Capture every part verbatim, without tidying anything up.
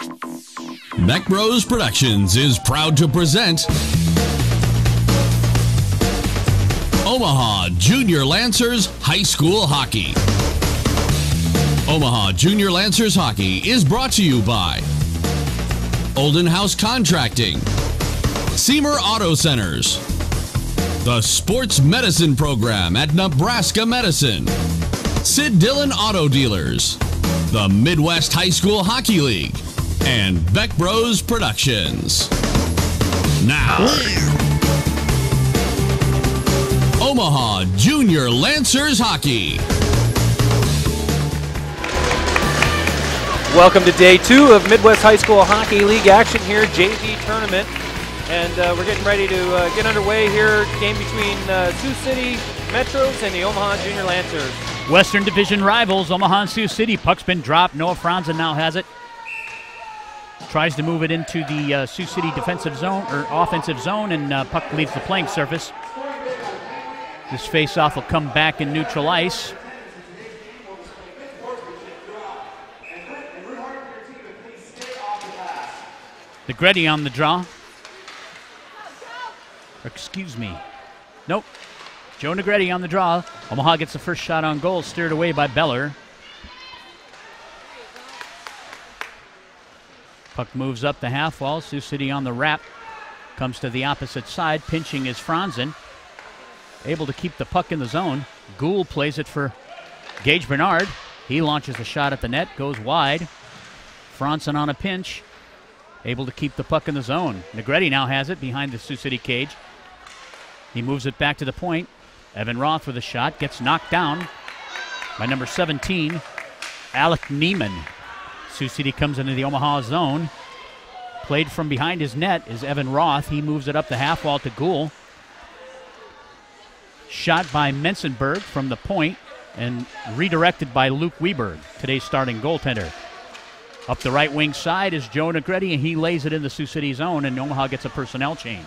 Beck Bros Productions is proud to present Omaha Junior Lancers High School Hockey. Omaha Junior Lancers Hockey is brought to you by Olden House Contracting, Seymour Auto Centers, the Sports Medicine Program at Nebraska Medicine, Sid Dillon Auto Dealers, the Midwest High School Hockey League, and Beck Bros Productions. Now, Omaha Junior Lancers Hockey. Welcome to day two of Midwest High School Hockey League action here, J V tournament. And uh, we're getting ready to uh, get underway here. Game between uh, Sioux City Metros and the Omaha Junior Lancers. Western Division rivals, Omaha and Sioux City. Puck's been dropped. Noah Franzen now has it. Tries to move it into the uh, Sioux City defensive zone, or offensive zone, and uh, puck leaves the playing surface. This face-off will come back in neutral ice. Negretti on the draw. Or excuse me. Nope. Joe Negretti on the draw. Omaha gets the first shot on goal, steered away by Beller. Puck moves up the half wall. Sioux City on the wrap. Comes to the opposite side. Pinching is Franzen. Able to keep the puck in the zone. Gould plays it for Gage Bernard. He launches a shot at the net. Goes wide. Franzen on a pinch. Able to keep the puck in the zone. Negretti now has it behind the Sioux City cage. He moves it back to the point. Evan Roth with a shot. Gets knocked down by number seventeen, Alec Neiman. Sioux City comes into the Omaha zone. Played from behind his net is Evan Roth. He moves it up the half wall to Gould. Shot by Mensenberg from the point and redirected by Luke Weberg, today's starting goaltender. Up the right wing side is Joe Negretti, and he lays it in the Sioux City zone, and Omaha gets a personnel change.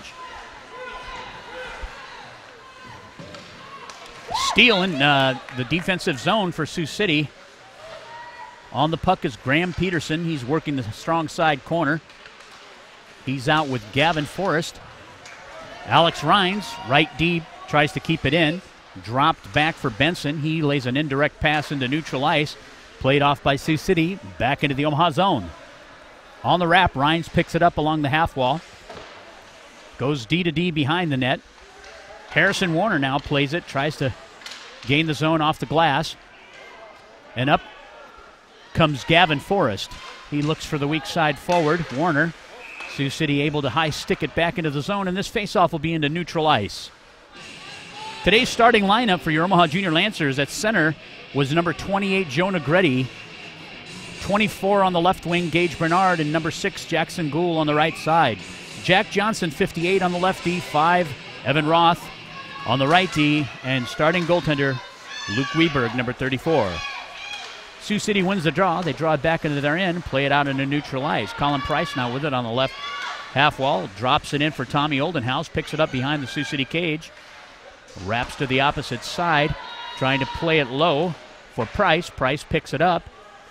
Stealing uh, the defensive zone for Sioux City. On the puck is Graham Peterson. He's working the strong side corner. He's out with Gavin Forrest. Alex Rhines, right deep, tries to keep it in. Dropped back for Benson. He lays an indirect pass into neutral ice. Played off by Sioux City, back into the Omaha zone. On the wrap, Rhines picks it up along the half wall. Goes D to D behind the net. Harrison Warner now plays it, tries to gain the zone off the glass. And up comes Gavin Forrest. He looks for the weak side forward. Warner, Sioux City able to high stick it back into the zone, and this faceoff will be into neutral ice. Today's starting lineup for your Omaha Junior Lancers at center was number twenty-eight, Joe Negretti. twenty-four on the left wing, Gage Bernard, and number six, Jackson Gould on the right side. Jack Johnson, fifty-eight on the left D, five, Evan Roth on the right D, and starting goaltender, Luke Weberg, number thirty-four. Sioux City wins the draw. They draw it back into their end, play it out into neutral ice. Colin Price now with it on the left half wall, drops it in for Tommy Oldenhouse, picks it up behind the Sioux City cage, wraps to the opposite side, trying to play it low for Price. Price picks it up.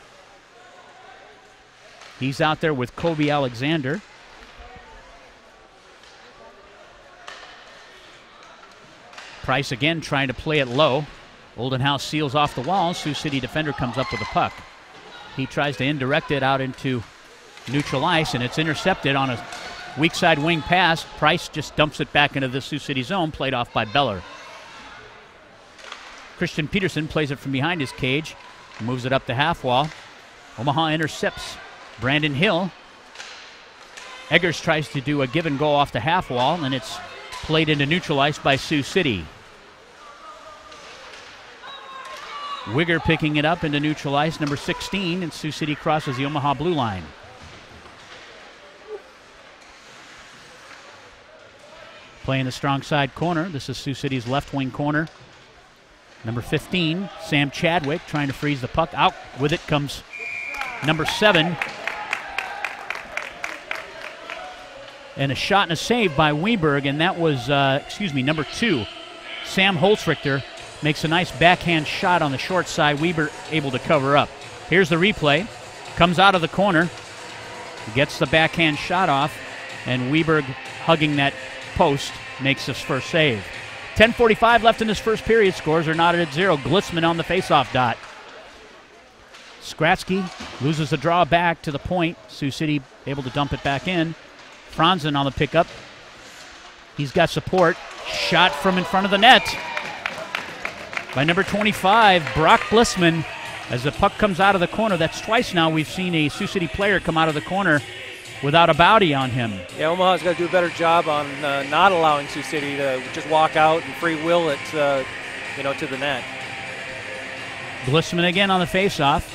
He's out there with Kobe Alexander. Price again trying to play it low. Oldenhouse seals off the wall. Sioux City defender comes up with the puck. He tries to indirect it out into neutral ice, and it's intercepted on a weak side wing pass. Price just dumps it back into the Sioux City zone, played off by Beller. Christian Peterson plays it from behind his cage, moves it up the half wall. Omaha intercepts Brandon Hill. Eggers tries to do a give and go off the half wall, and it's played into neutral ice by Sioux City. Wigger picking it up into neutral ice, number sixteen, and Sioux City crosses the Omaha blue line. Playing the strong side corner. This is Sioux City's left wing corner. Number fifteen, Sam Chadwick, trying to freeze the puck. Out with it comes number seven. And a shot and a save by Weberg, and that was, uh, excuse me, number two. Sam Holzrichter makes a nice backhand shot on the short side. Weber able to cover up. Here's the replay. Comes out of the corner. Gets the backhand shot off, and Weberg hugging that post makes his first save. ten forty-five left in this first period. Scores are knotted at zero. Glitzman on the faceoff dot. Skratsky loses the draw back to the point. Sioux City able to dump it back in. Franzen on the pickup. He's got support. Shot from in front of the net by number twenty-five, Brock Glitzman. As the puck comes out of the corner, that's twice now we've seen a Sioux City player come out of the corner without a bounty on him. Yeah, Omaha's got to do a better job on uh, not allowing Sioux City to just walk out and free will it, uh, you know, to the net. Glitzman again on the faceoff.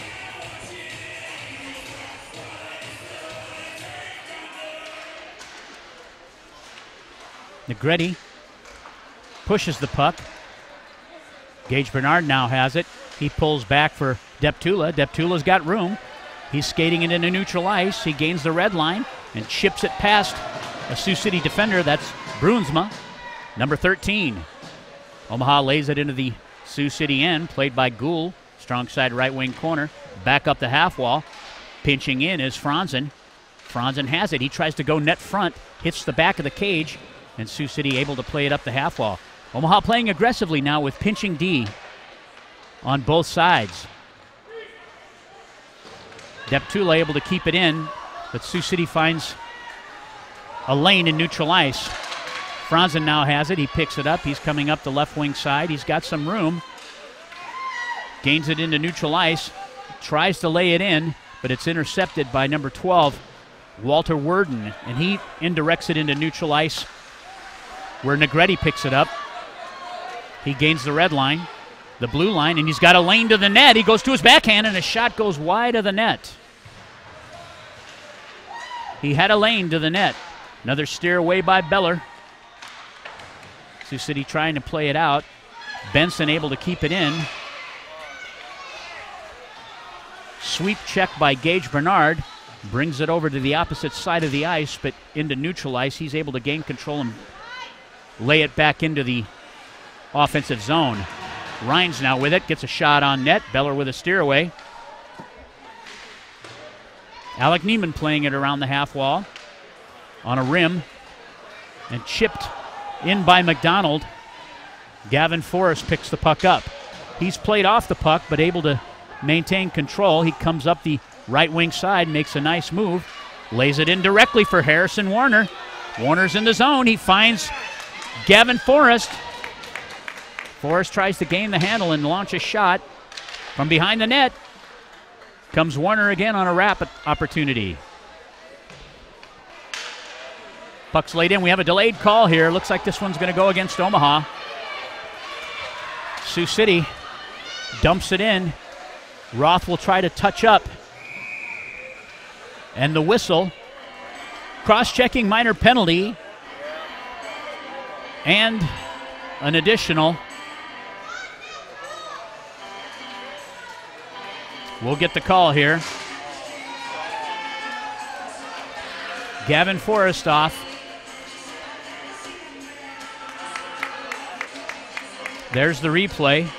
Negretti pushes the puck. Gage Bernard now has it. He pulls back for Deptula. Deptula's got room. He's skating it into neutral ice. He gains the red line and chips it past a Sioux City defender. That's Brunsma, number thirteen. Omaha lays it into the Sioux City end, played by Gould. Strong side right wing corner. Back up the half wall. Pinching in is Franzen. Franzen has it. He tries to go net front. Hits the back of the cage. And Sioux City able to play it up the half wall. Omaha playing aggressively now with pinching D on both sides. Deptula able to keep it in, but Sioux City finds a lane in neutral ice. Franzen now has it. He picks it up. He's coming up the left wing side. He's got some room. Gains it into neutral ice. Tries to lay it in, but it's intercepted by number twelve, Walter Worden, and he indirects it into neutral ice where Negretti picks it up. He gains the red line, the blue line, and he's got a lane to the net. He goes to his backhand, and a shot goes wide of the net. He had a lane to the net. Another steer away by Beller. Sioux City trying to play it out. Benson able to keep it in. Sweep check by Gage Bernard. Brings it over to the opposite side of the ice, but into neutral ice. He's able to gain control and lay it back into the offensive zone. Rhines now with it, gets a shot on net. Beller with a steer away. Alec Neiman playing it around the half wall on a rim and chipped in by McDonald. Gavin Forrest picks the puck up. He's played off the puck but able to maintain control. He comes up the right wing side, makes a nice move, lays it in directly for Harrison Warner. Warner's in the zone. He finds Gavin Forrest. Forrest tries to gain the handle and launch a shot from behind the net. Comes Warner again on a wrap opportunity. Puck's laid in. We have a delayed call here. Looks like this one's going to go against Omaha. Sioux City dumps it in. Roth will try to touch up. And the whistle. Cross-checking minor penalty. And an additional. We'll get the call here. Gavin Forrest off. There's the replay.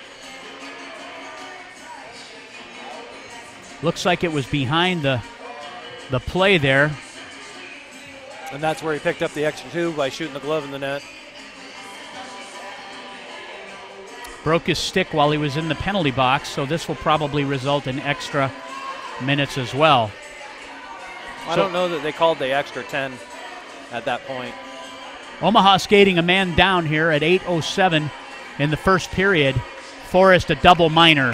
Looks like it was behind the, the play there. And that's where he picked up the extra two by shooting the glove in the net. Broke his stick while he was in the penalty box, so this will probably result in extra minutes as well. I so, don't know that they called the extra ten at that point. Omaha skating a man down here at eight oh seven in the first period. Forrest a double minor.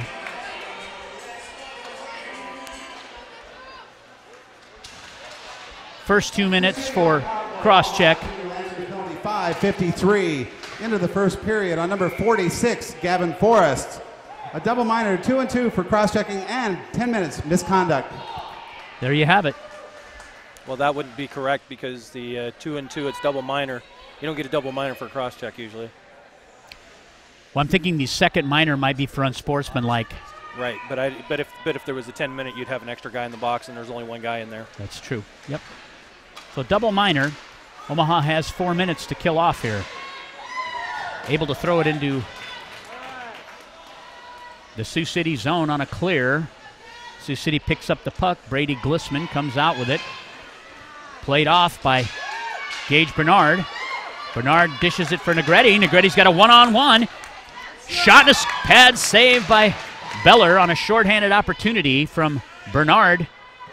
First two minutes for cross-check. five fifty-three into the first period on number forty-six, Gavin Forrest. A double minor, two and two for cross-checking, and ten minutes misconduct. There you have it. Well, that wouldn't be correct because the uh, two and two, it's double minor. You don't get a double minor for a cross-check usually. Well, I'm thinking the second minor might be for unsportsmanlike. Right, but I but if but if there was a ten minute, you'd have an extra guy in the box, and there's only one guy in there. That's true. Yep. So double minor. Omaha has four minutes to kill off here. Able to throw it into the Sioux City zone on a clear. Sioux City picks up the puck. Brady Glissman comes out with it. Played off by Gage Bernard. Bernard dishes it for Negretti. Negretti's got a one-on-one. Shot in a pad save by Beller on a shorthanded opportunity from Bernard.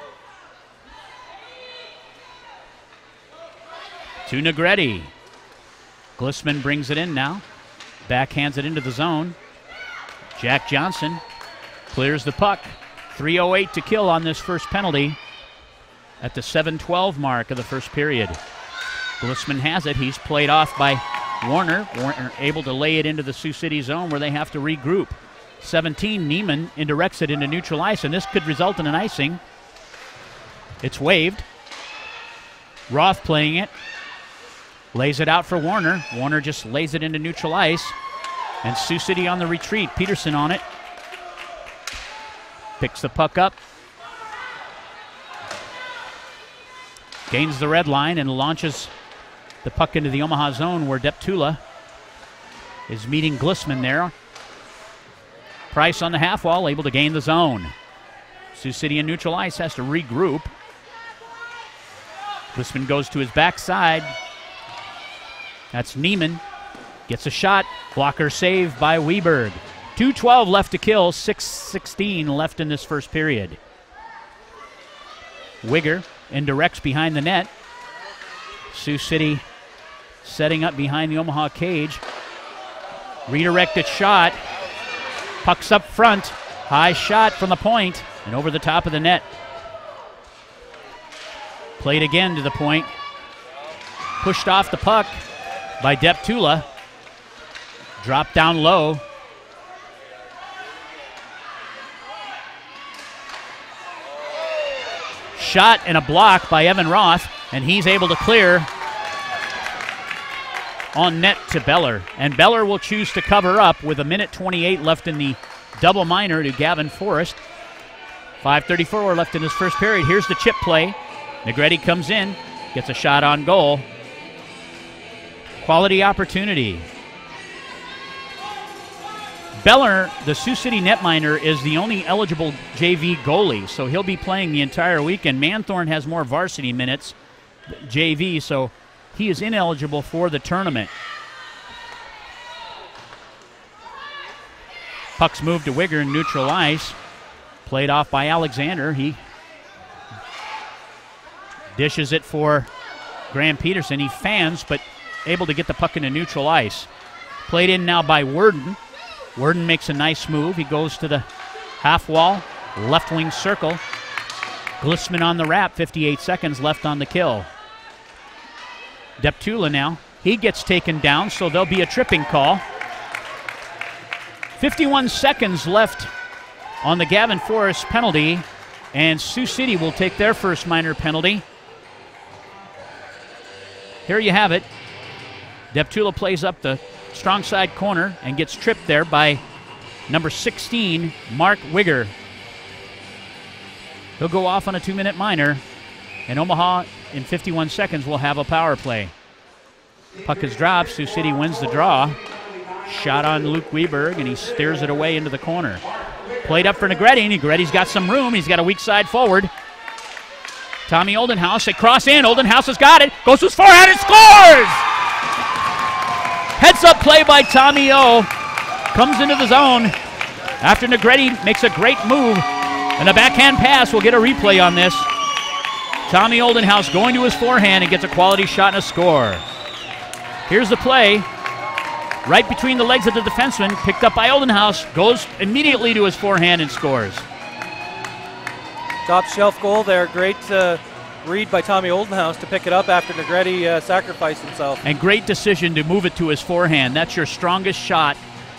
To Negretti. Glissman brings it in now. Backhands it into the zone. Jack Johnson clears the puck. three oh eight to kill on this first penalty at the seven twelve mark of the first period. Glissman has it. He's played off by Warner. Warner able to lay it into the Sioux City zone where they have to regroup. seventeen, Neiman indirects it into neutral ice, and this could result in an icing. It's waved. Roth playing it. Lays it out for Warner. Warner just lays it into neutral ice. And Sioux City on the retreat. Peterson on it. Picks the puck up. Gains the red line and launches the puck into the Omaha zone where Deptula is meeting Glissman there. Price on the half wall, able to gain the zone. Sioux City in neutral ice has to regroup. Glissman goes to his backside. That's Neiman. Gets a shot. Blocker save by Weberg. two twelve left to kill. six sixteen left in this first period. Wigger indirects behind the net. Sioux City setting up behind the Omaha cage. Redirected shot. Puck's up front. High shot from the point and over the top of the net. Played again to the point. Pushed off the puck by Deptula. Dropped down low. Shot and a block by Evan Roth, and he's able to clear on net to Beller. And Beller will choose to cover up with a minute twenty-eight left in the double minor to Gavin Forrest. five thirty-four left in this first period. Here's the chip play. Negretti comes in, gets a shot on goal. Quality opportunity. Beller, the Sioux City netminder, is the only eligible J V goalie, so he'll be playing the entire weekend. Manthorn has more varsity minutes, J V, so he is ineligible for the tournament. Puck's moved to Wigger in neutral ice. Played off by Alexander. He dishes it for Graham Peterson. He fans, but able to get the puck into neutral ice. Played in now by Worden. Worden makes a nice move. He goes to the half wall, left wing circle. Glissman on the wrap, fifty-eight seconds left on the kill. Deptula now. He gets taken down, so there'll be a tripping call. fifty-one seconds left on the Gavin Forrest penalty, and Sioux City will take their first minor penalty. Here you have it. Deptula plays up the strong side corner and gets tripped there by number sixteen, Mark Wigger. He'll go off on a two-minute minor, and Omaha in fifty-one seconds will have a power play. Puck is dropped. Sioux City wins the draw. Shot on Luke Weberg, and he steers it away into the corner. Played up for Negretti. Negretti's got some room. He's got a weak side forward. Tommy Oldenhouse, they cross in. Oldenhouse has got it. Goes to his forehand and scores! Heads-up play by Tommy O. Comes into the zone after Negretti makes a great move. And a backhand pass. We'll get a replay on this. Tommy Oldenhouse going to his forehand and gets a quality shot and a score. Here's the play. Right between the legs of the defenseman. Picked up by Oldenhouse. Goes immediately to his forehand and scores. Top shelf goal there. Great uh, read by Tommy Oldenhouse to pick it up after Negretti uh, sacrificed himself. And great decision to move it to his forehand. That's your strongest shot.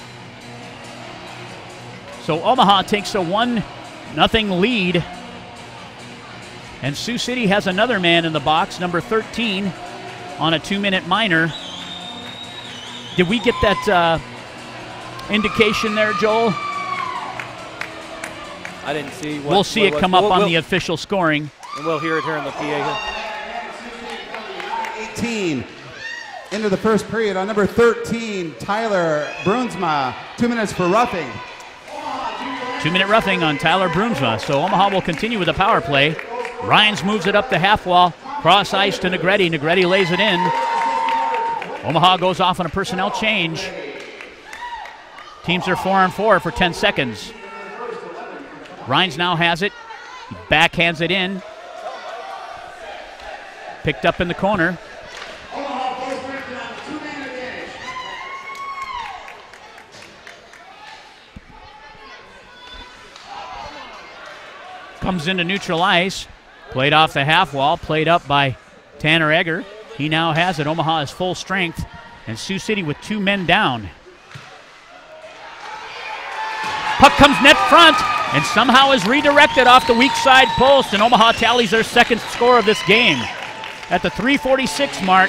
So Omaha takes a one nothing lead. And Sioux City has another man in the box, number thirteen, on a two-minute minor. Did we get that uh, indication there, Joel? I didn't see what We'll see what it was. come up we'll, on we'll, the official scoring. And we'll hear it here in the P A. eighteen into the first period on number thirteen, Tyler Brunsma. Two minutes for roughing. Two-minute roughing on Tyler Broomsma. So Omaha will continue with the power play. Rhines moves it up the half wall. Cross ice to Negretti. Negretti lays it in. Omaha goes off on a personnel change. Teams are four on four for ten seconds. Rhines now has it. He backhands it in. Picked up in the corner. Comes into neutral ice. Played off the half wall. Played up by Tanner Egger. He now has it. Omaha is full strength. And Sioux City with two men down. Puck comes net front and somehow is redirected off the weak side post. And Omaha tallies their second score of this game. At the three forty-six mark,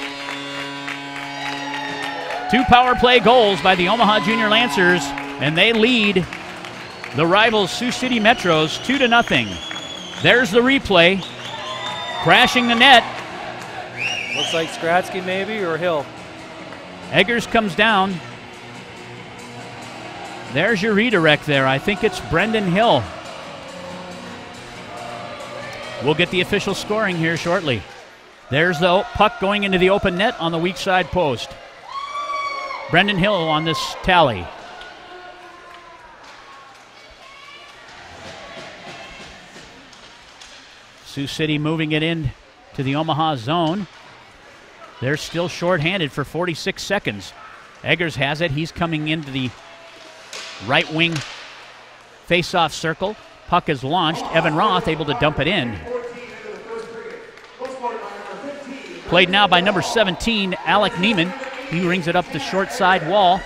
two power play goals by the Omaha Junior Lancers. And they lead the rivals Sioux City Metros two to nothing. There's the replay. Crashing the net. Looks like Skradsky maybe or Hill. Eggers comes down. There's your redirect there. I think it's Brendan Hill. We'll get the official scoring here shortly. There's the puck going into the open net on the weak side post. Brendan Hill on this tally. Sioux City moving it in to the Omaha zone. They're still shorthanded for forty-six seconds. Eggers has it. He's coming into the right wing face-off circle. Puck is launched. Evan Roth able to dump it in. Played now by number seventeen, Alec Neiman. He rings it up the short side wall.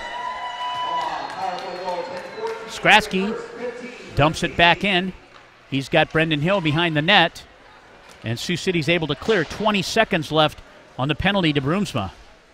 Skradsky dumps it back in. He's got Brendan Hill behind the net. And Sioux City's able to clear. twenty seconds left on the penalty to Broomsma.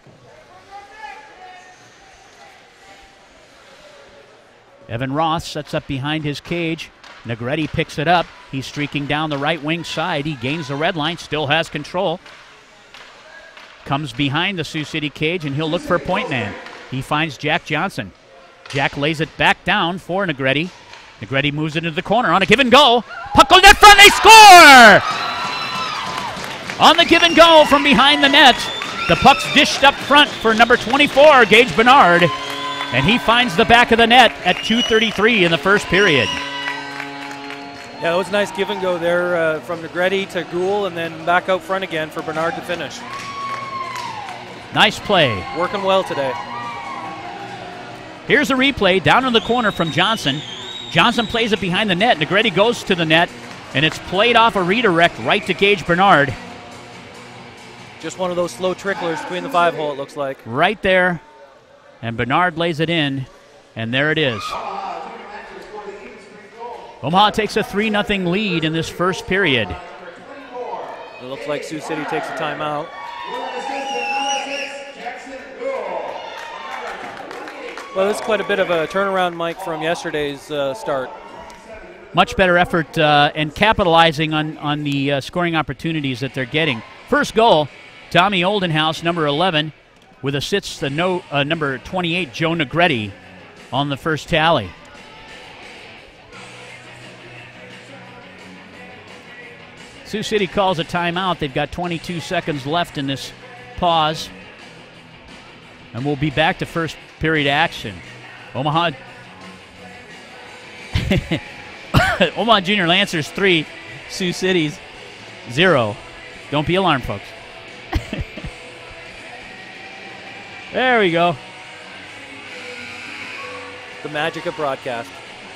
Evan Roth sets up behind his cage. Negretti picks it up. He's streaking down the right wing side. He gains the red line, still has control. Comes behind the Sioux City cage, and he'll look for a point man. He finds Jack Johnson. Jack lays it back down for Negretti. Negretti moves it into the corner on a give and go. Puck on net front, they score! On the give and go from behind the net, the puck's dished up front for number twenty-four, Gage Bernard, and he finds the back of the net at two thirty-three in the first period. Yeah, it was a nice give and go there uh, from Negretti to Gould and then back out front again for Bernard to finish. Nice play. Working well today. Here's a replay down in the corner from Johnson. Johnson plays it behind the net. Negretti goes to the net, and it's played off a redirect right to Gage Bernard. Just one of those slow tricklers between the five hole, it looks like. Right there. And Bernard lays it in, and there it is. Omaha takes a three nothing lead in this first period. It looks like Sioux City takes a timeout. Well, this is quite a bit of a turnaround, Mike, from yesterday's uh, start. Much better effort uh, and capitalizing on, on the uh, scoring opportunities that they're getting. First goal, Tommy Oldenhouse, number eleven, with assists the no, uh, number twenty-eight, Joe Negretti, on the first tally. Sioux City calls a timeout. They've got twenty-two seconds left in this pause. And we'll be back to first period action. Omaha Omaha Junior Lancers three, Sioux City's zero. Don't be alarmed, folks. There we go. The magic of broadcast.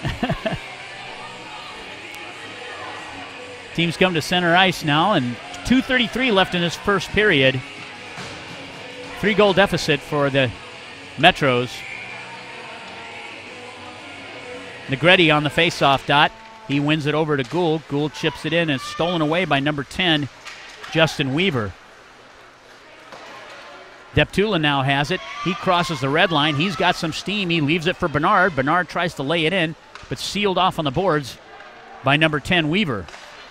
Teams come to center ice now, and two thirty-three left in this first period. Three-goal deficit for the Metros. Negretti on the face-off dot. He wins it over to Gould. Gould chips it in and stolen away by number ten, Justin Weaver. Deptula now has it. He crosses the red line. He's got some steam. He leaves it for Bernard. Bernard tries to lay it in, but sealed off on the boards by number ten, Weaver.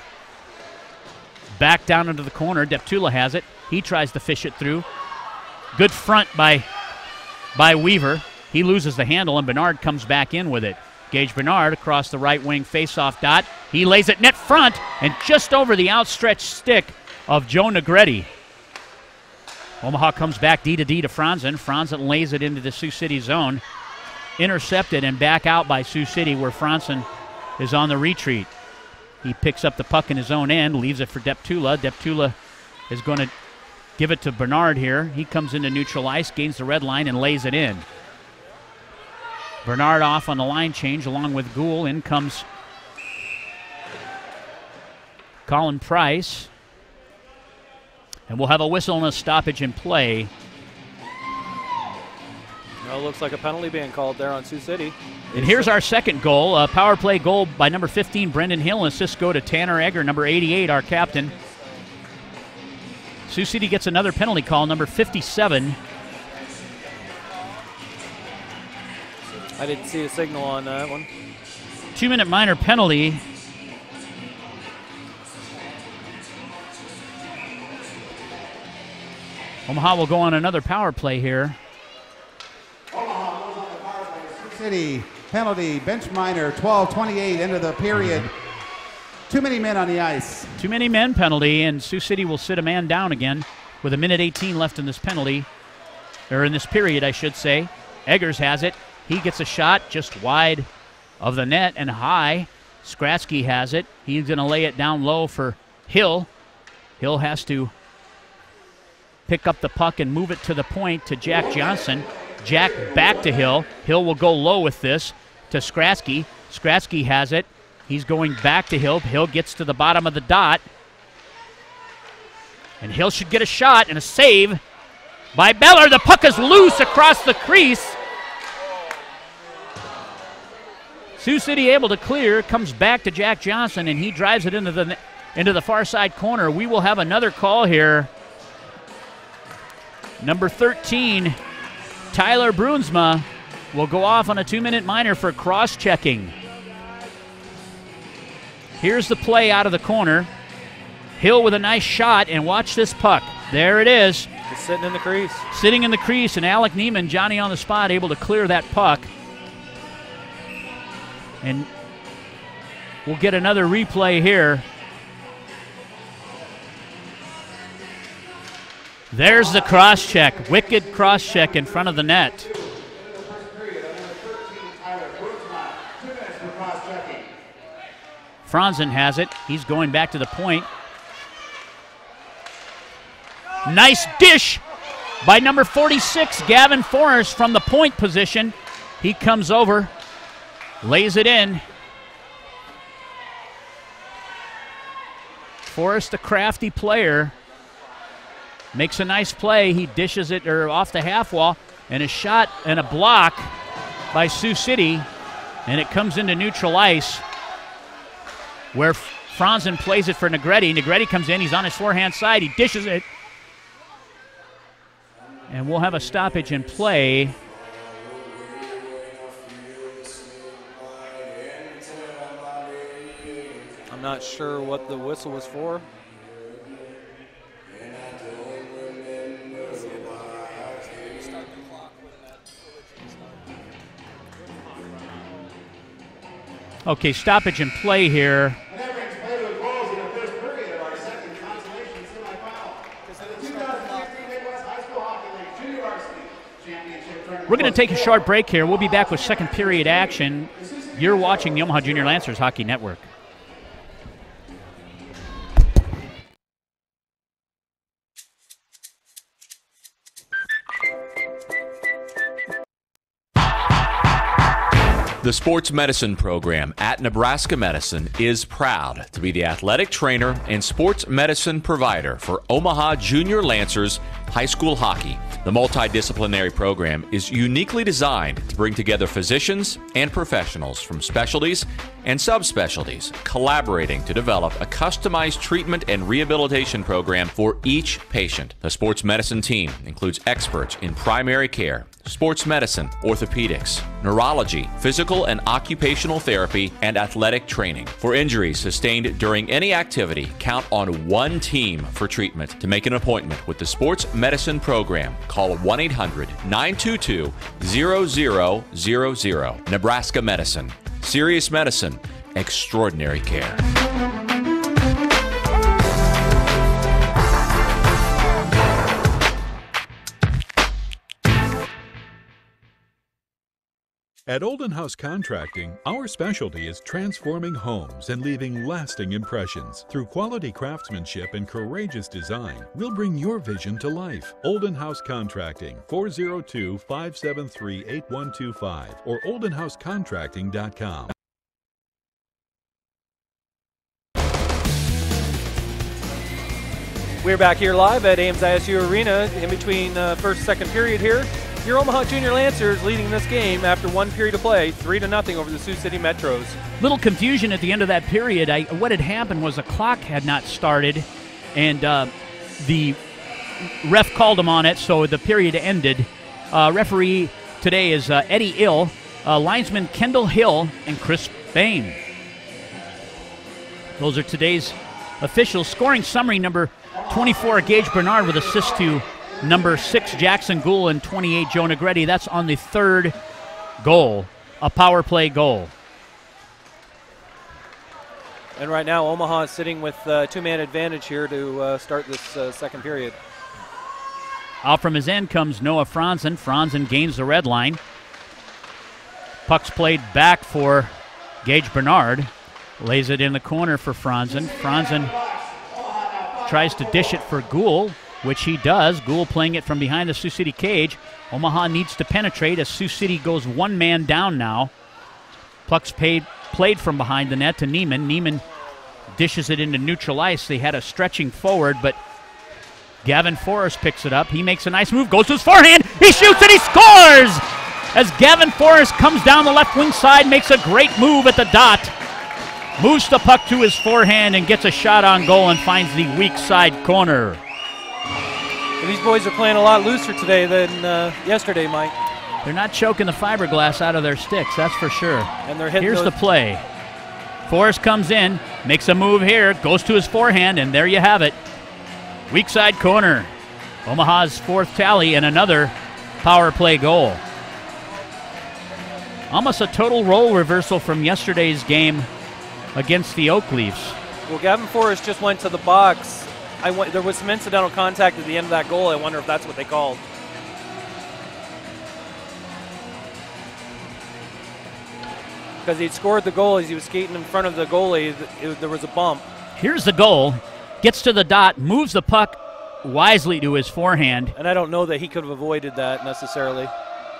Back down into the corner. Deptula has it. He tries to fish it through. Good front by, by Weaver. He loses the handle, and Bernard comes back in with it. Gage Bernard across the right wing faceoff dot. He lays it net front and just over the outstretched stick of Joe Negretti. Omaha comes back D to D to Franzen. Franzen lays it into the Sioux City zone. Intercepted and back out by Sioux City where Franzen is on the retreat. He picks up the puck in his own end, leaves it for Deptula. Deptula is going to give it to Bernard here. He comes into neutral ice, gains the red line, and lays it in. Bernard off on the line change along with Gould. In comes Colin Price. And we'll have a whistle and a stoppage in play. Well, it looks like a penalty being called there on Sioux City. And here's our second goal. A power play goal by number fifteen, Brendan Hill. And assists go to Tanner Egger, number eighty-eight, our captain. Sioux City gets another penalty call, number fifty-seven. I didn't see a signal on that one. Two-minute minor penalty. Omaha will go on another power play here. Omaha goes on the power play. Sioux City penalty, bench minor, twelve twenty-eight, end of the period. Too many men on the ice. Too many men penalty, and Sioux City will sit a man down again with a minute eighteen left in this penalty, or in this period, I should say. Eggers has it. He gets a shot just wide of the net and high. Skratsky has it. He's going to lay it down low for Hill. Hill has to pick up the puck and move it to the point to Jack Johnson. Jack back to Hill. Hill will go low with this to Skratsky. Skratsky has it. He's going back to Hill. Hill gets to the bottom of the dot. And Hill should get a shot and a save by Beller. The puck is loose across the crease. Sioux City able to clear, comes back to Jack Johnson, and he drives it into the into the far side corner. We will have another call here. Number thirteen, Tyler Brunsma, will go off on a two-minute minor for cross-checking. Here's the play out of the corner. Hill with a nice shot, and watch this puck. There it is. It's sitting in the crease. Sitting in the crease, and Alec Neiman, Johnny on the spot, able to clear that puck. And we'll get another replay here. There's the cross-check. Wicked cross-check in front of the net. Franzen has it. He's going back to the point. Nice dish by number forty-six, Gavin Forrest, from the point position. He comes over, lays it in. Forrest, a crafty player, makes a nice play. He dishes it or off the half wall, and a shot and a block by Sioux City, and it comes into neutral ice where Franzen plays it for Negretti. Negretti comes in. He's on his forehand side. He dishes it. And we'll have a stoppage in play. I'm not sure what the whistle was for. Okay, stoppage in play here. And that brings play to a close in the first period of our second Consolation Semifinal. It's the two thousand sixteen Midwest High School Hockey League Junior Varsity Championship Tournament. We're going to take a short break here. We'll be back with second period action. You're watching the Omaha Junior Lancers Hockey Network. The sports medicine program at Nebraska Medicine is proud to be the athletic trainer and sports medicine provider for Omaha Junior Lancers High School Hockey. The multidisciplinary program is uniquely designed to bring together physicians and professionals from specialties and subspecialties, collaborating to develop a customized treatment and rehabilitation program for each patient. The sports medicine team includes experts in primary care, sports medicine, orthopedics, neurology, physical and occupational therapy, and athletic training. For injuries sustained during any activity, count on one team for treatment. To make an appointment with the sports medicine program, call one eight hundred nine two two zero zero zero zero. Nebraska Medicine. Serious medicine, extraordinary care. At Olden House Contracting, our specialty is transforming homes and leaving lasting impressions. Through quality craftsmanship and courageous design, we'll bring your vision to life. Olden House Contracting, four oh two, five seven three, eight one two five or olden house contracting dot com. We're back here live at Ames I S U Arena in between uh, first second period here. Your Omaha Junior Lancers leading this game after one period of play, three to nothing over the Sioux City Metros. Little confusion at the end of that period. I, what had happened was the clock had not started, and uh, the ref called him on it, so the period ended. Uh, referee today is uh, Eddie Ill, uh, linesman Kendall Hill, and Chris Bain. Those are today's officials. Scoring summary, number twenty-four, Gage Bernard with assist to number six, Jackson Gould, and twenty-eight, Joe Negretti. That's on the third goal, a power play goal. And right now, Omaha is sitting with uh, two-man advantage here to uh, start this uh, second period. Out from his end comes Noah Franzen. Franzen gains the red line. Puck's played back for Gage Bernard. Lays it in the corner for Franzen. Franzen tries to dish it for Gould, which he does. Gould playing it from behind the Sioux City cage. Omaha needs to penetrate as Sioux City goes one man down now. Puck's paid, played from behind the net to Neiman. Neiman dishes it into neutral ice. They had a stretching forward, but Gavin Forrest picks it up. He makes a nice move, goes to his forehand. He shoots and he scores! As Gavin Forrest comes down the left wing side, makes a great move at the dot. Moves the puck to his forehand and gets a shot on goal and finds the weak side corner. These boys are playing a lot looser today than uh, yesterday, Mike. They're not choking the fiberglass out of their sticks, that's for sure. And they're hitting Here's those. the play. Forrest comes in, makes a move here, goes to his forehand, and there you have it. Weak side corner. Omaha's fourth tally and another power play goal. Almost a total role reversal from yesterday's game against the Oak Leafs. Well, Gavin Forrest just went to the box. I went, there was some incidental contact at the end of that goal. I wonder if that's what they called. Because he'd scored the goal as he was skating in front of the goalie. It, there was a bump. Here's the goal. Gets to the dot, moves the puck wisely to his forehand. And I don't know that he could have avoided that necessarily.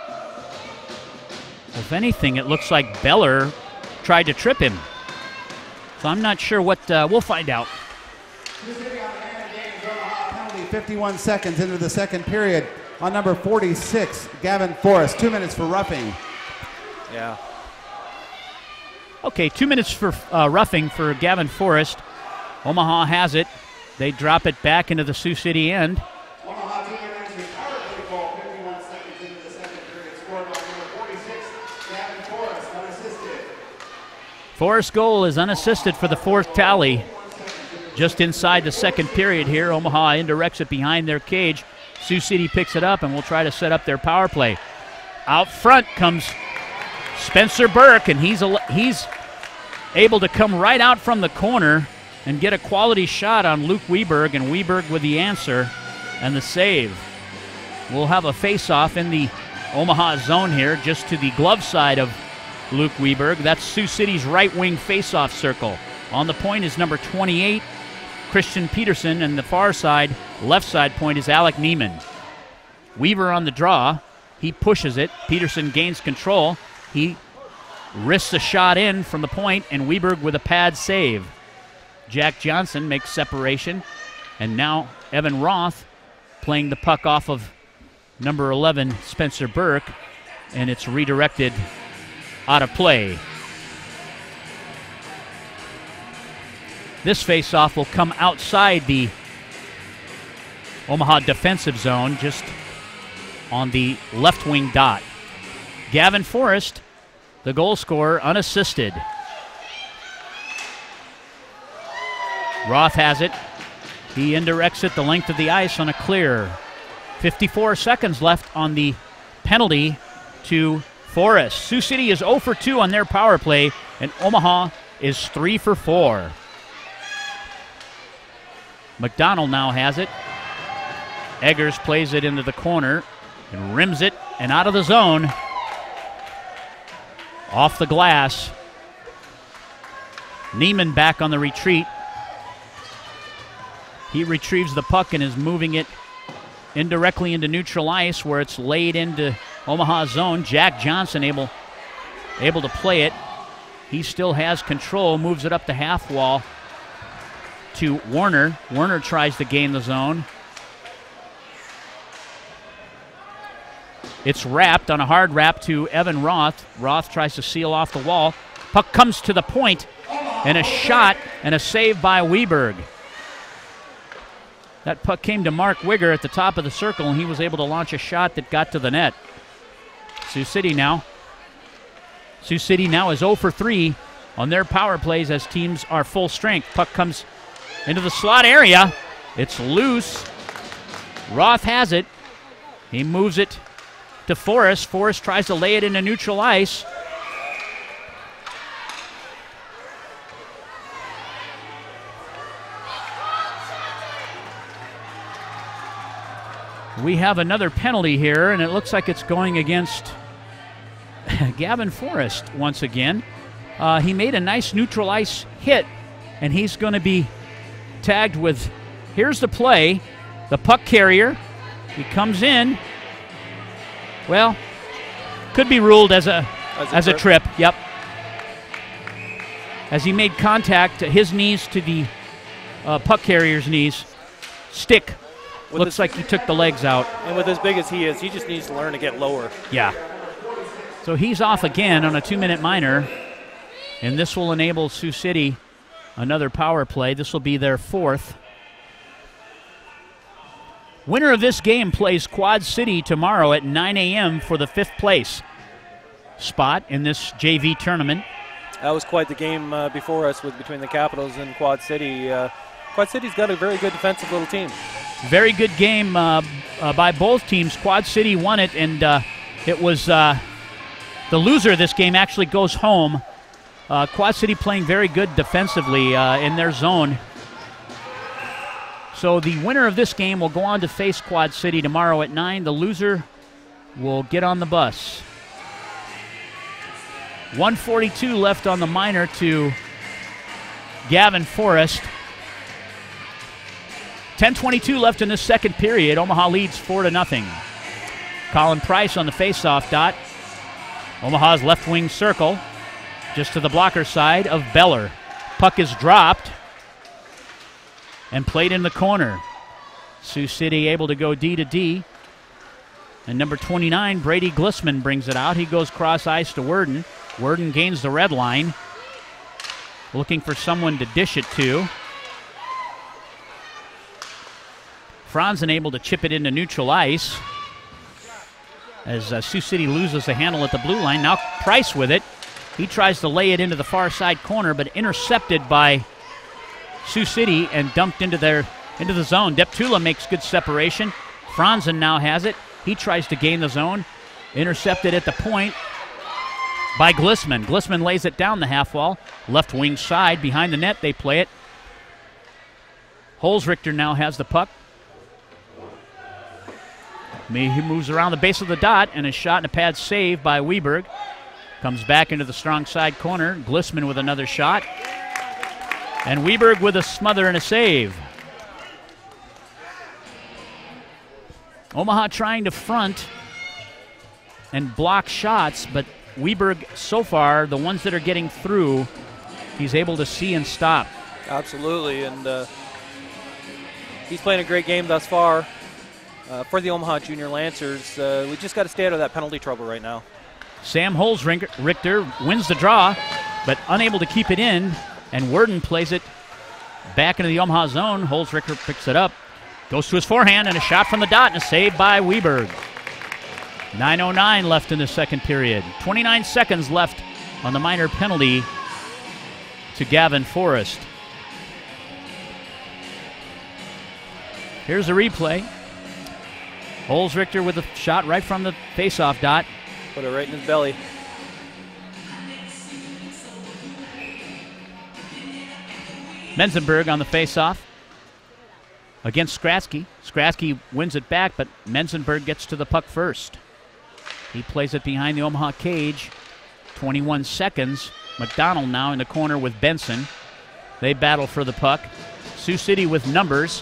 If anything, it looks like Beller tried to trip him. So I'm not sure what, uh, we'll find out. Penalty fifty-one seconds into the second period on number forty-six, Gavin Forrest. Two minutes for roughing. Yeah. Okay, two minutes for uh, roughing for Gavin Forrest. Omaha has it. They drop it back into the Sioux City end. Omaha Junior Lancers power play goal, fifty-one seconds into the second period, scored by number forty-six, Gavin Forrest, unassisted. Forrest's goal is unassisted for the fourth tally. Just inside the second period here, Omaha indirects it behind their cage. Sioux City picks it up and will try to set up their power play. Out front comes Spencer Burke, and he's a, he's able to come right out from the corner and get a quality shot on Luke Weberg, and Weberg with the answer and the save. We'll have a face-off in the Omaha zone here, just to the glove side of Luke Weberg. That's Sioux City's right wing face-off circle. On the point is number twenty-eight, Christian Peterson, and the far side, left side point is Alec Neiman. Weaver on the draw. He pushes it. Peterson gains control. He risks a shot in from the point, and Weberg with a pad save. Jack Johnson makes separation, and now Evan Roth playing the puck off of number eleven, Spencer Burke, and it's redirected out of play. This faceoff will come outside the Omaha defensive zone, just on the left wing dot. Gavin Forrest, the goal scorer, unassisted. Roth has it. He indirects it the length of the ice on a clear. fifty-four seconds left on the penalty to Forest. Sioux City is zero for two on their power play, and Omaha is three for four. McDonald now has it. Eggers plays it into the corner and rims it and out of the zone. Off the glass. Neiman back on the retreat. He retrieves the puck and is moving it indirectly into neutral ice where it's laid into Omaha's zone. Jack Johnson able, able to play it. He still has control, moves it up the half wall to Werner. Werner tries to gain the zone. It's wrapped on a hard wrap to Evan Roth. Roth tries to seal off the wall. Puck comes to the point, and a shot and a save by Weberg. That puck came to Mark Wigger at the top of the circle, and he was able to launch a shot that got to the net. Sioux City now. Sioux City now is zero for three on their power plays as teams are full strength. Puck comes into the slot area. It's loose. Roth has it. He moves it to Forrest. Forrest tries to lay it into neutral ice. We have another penalty here, and it looks like it's going against Gavin Forrest once again. Uh, he made a nice neutral ice hit, and he's going to be tagged with, here's the play, the puck carrier. He comes in. Well, could be ruled as a as a, as a trip. trip. Yep. As he made contact, his knees to the uh, puck carrier's knees. Stick. With Looks his, like he took the legs out. And with as big as he is, he just needs to learn to get lower. Yeah. So he's off again on a two-minute minor, and this will enable Sioux City another power play. This will be their fourth. Winner of this game plays Quad City tomorrow at nine a.m. for the fifth place spot in this J V tournament. That was quite the game uh, before us with between the Capitals and Quad City. Uh, Quad City's got a very good defensive little team. Very good game uh, uh, by both teams. Quad City won it, and uh, it was uh, the loser of this game actually goes home. Uh, Quad City playing very good defensively uh, in their zone. So the winner of this game will go on to face Quad City tomorrow at nine. The loser will get on the bus. one forty-two left on the minor to Gavin Forrest. ten twenty-two left in this second period. Omaha leads four to nothing. Colin Price on the faceoff dot. Omaha's left wing circle, just to the blocker side of Beller. Puck is dropped and played in the corner. Sioux City able to go D to D. And number twenty-nine, Brady Glissman, brings it out. He goes cross ice to Worden. Worden gains the red line, looking for someone to dish it to. Franzen able to chip it into neutral ice as uh, Sioux City loses the handle at the blue line. Now Price with it. He tries to lay it into the far side corner, but intercepted by Sioux City and dumped into their into the zone. Deptula makes good separation. Franzen now has it. He tries to gain the zone. Intercepted at the point by Glissman. Glissman lays it down the half wall. Left wing side behind the net. They play it. Holzrichter now has the puck. He moves around the base of the dot, and a shot and a pad save by Weberg. Comes back into the strong side corner. Glissman with another shot. And Weberg with a smother and a save. Omaha trying to front and block shots, but Weberg, so far, the ones that are getting through, he's able to see and stop. Absolutely, and uh, he's playing a great game thus far. Uh, for the Omaha Junior Lancers, uh, we just got to stay out of that penalty trouble right now. Sam Holzrichter wins the draw, but unable to keep it in, and Worden plays it back into the Omaha zone. Holzrichter picks it up, goes to his forehand, and a shot from the dot, and a save by Weberg. nine oh nine left in the second period. twenty-nine seconds left on the minor penalty to Gavin Forrest. Here's a replay. Holzrichter with a shot right from the faceoff dot. Put it right in his belly. Menzenberg on the faceoff against Skratsky. Skratsky wins it back, but Menzenberg gets to the puck first. He plays it behind the Omaha cage. twenty-one seconds. McDonald now in the corner with Benson. They battle for the puck. Sioux City with numbers.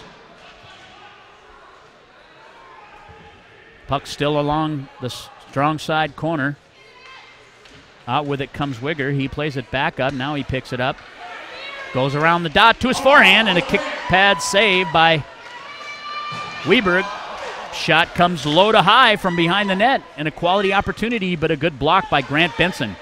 Puck still along the strong side corner. Out with it comes Wigger. He plays it back up. Now he picks it up. Goes around the dot to his forehand, and a kick pad save by Weberg. Shot comes low to high from behind the net, and a quality opportunity, but a good block by Grant Benson.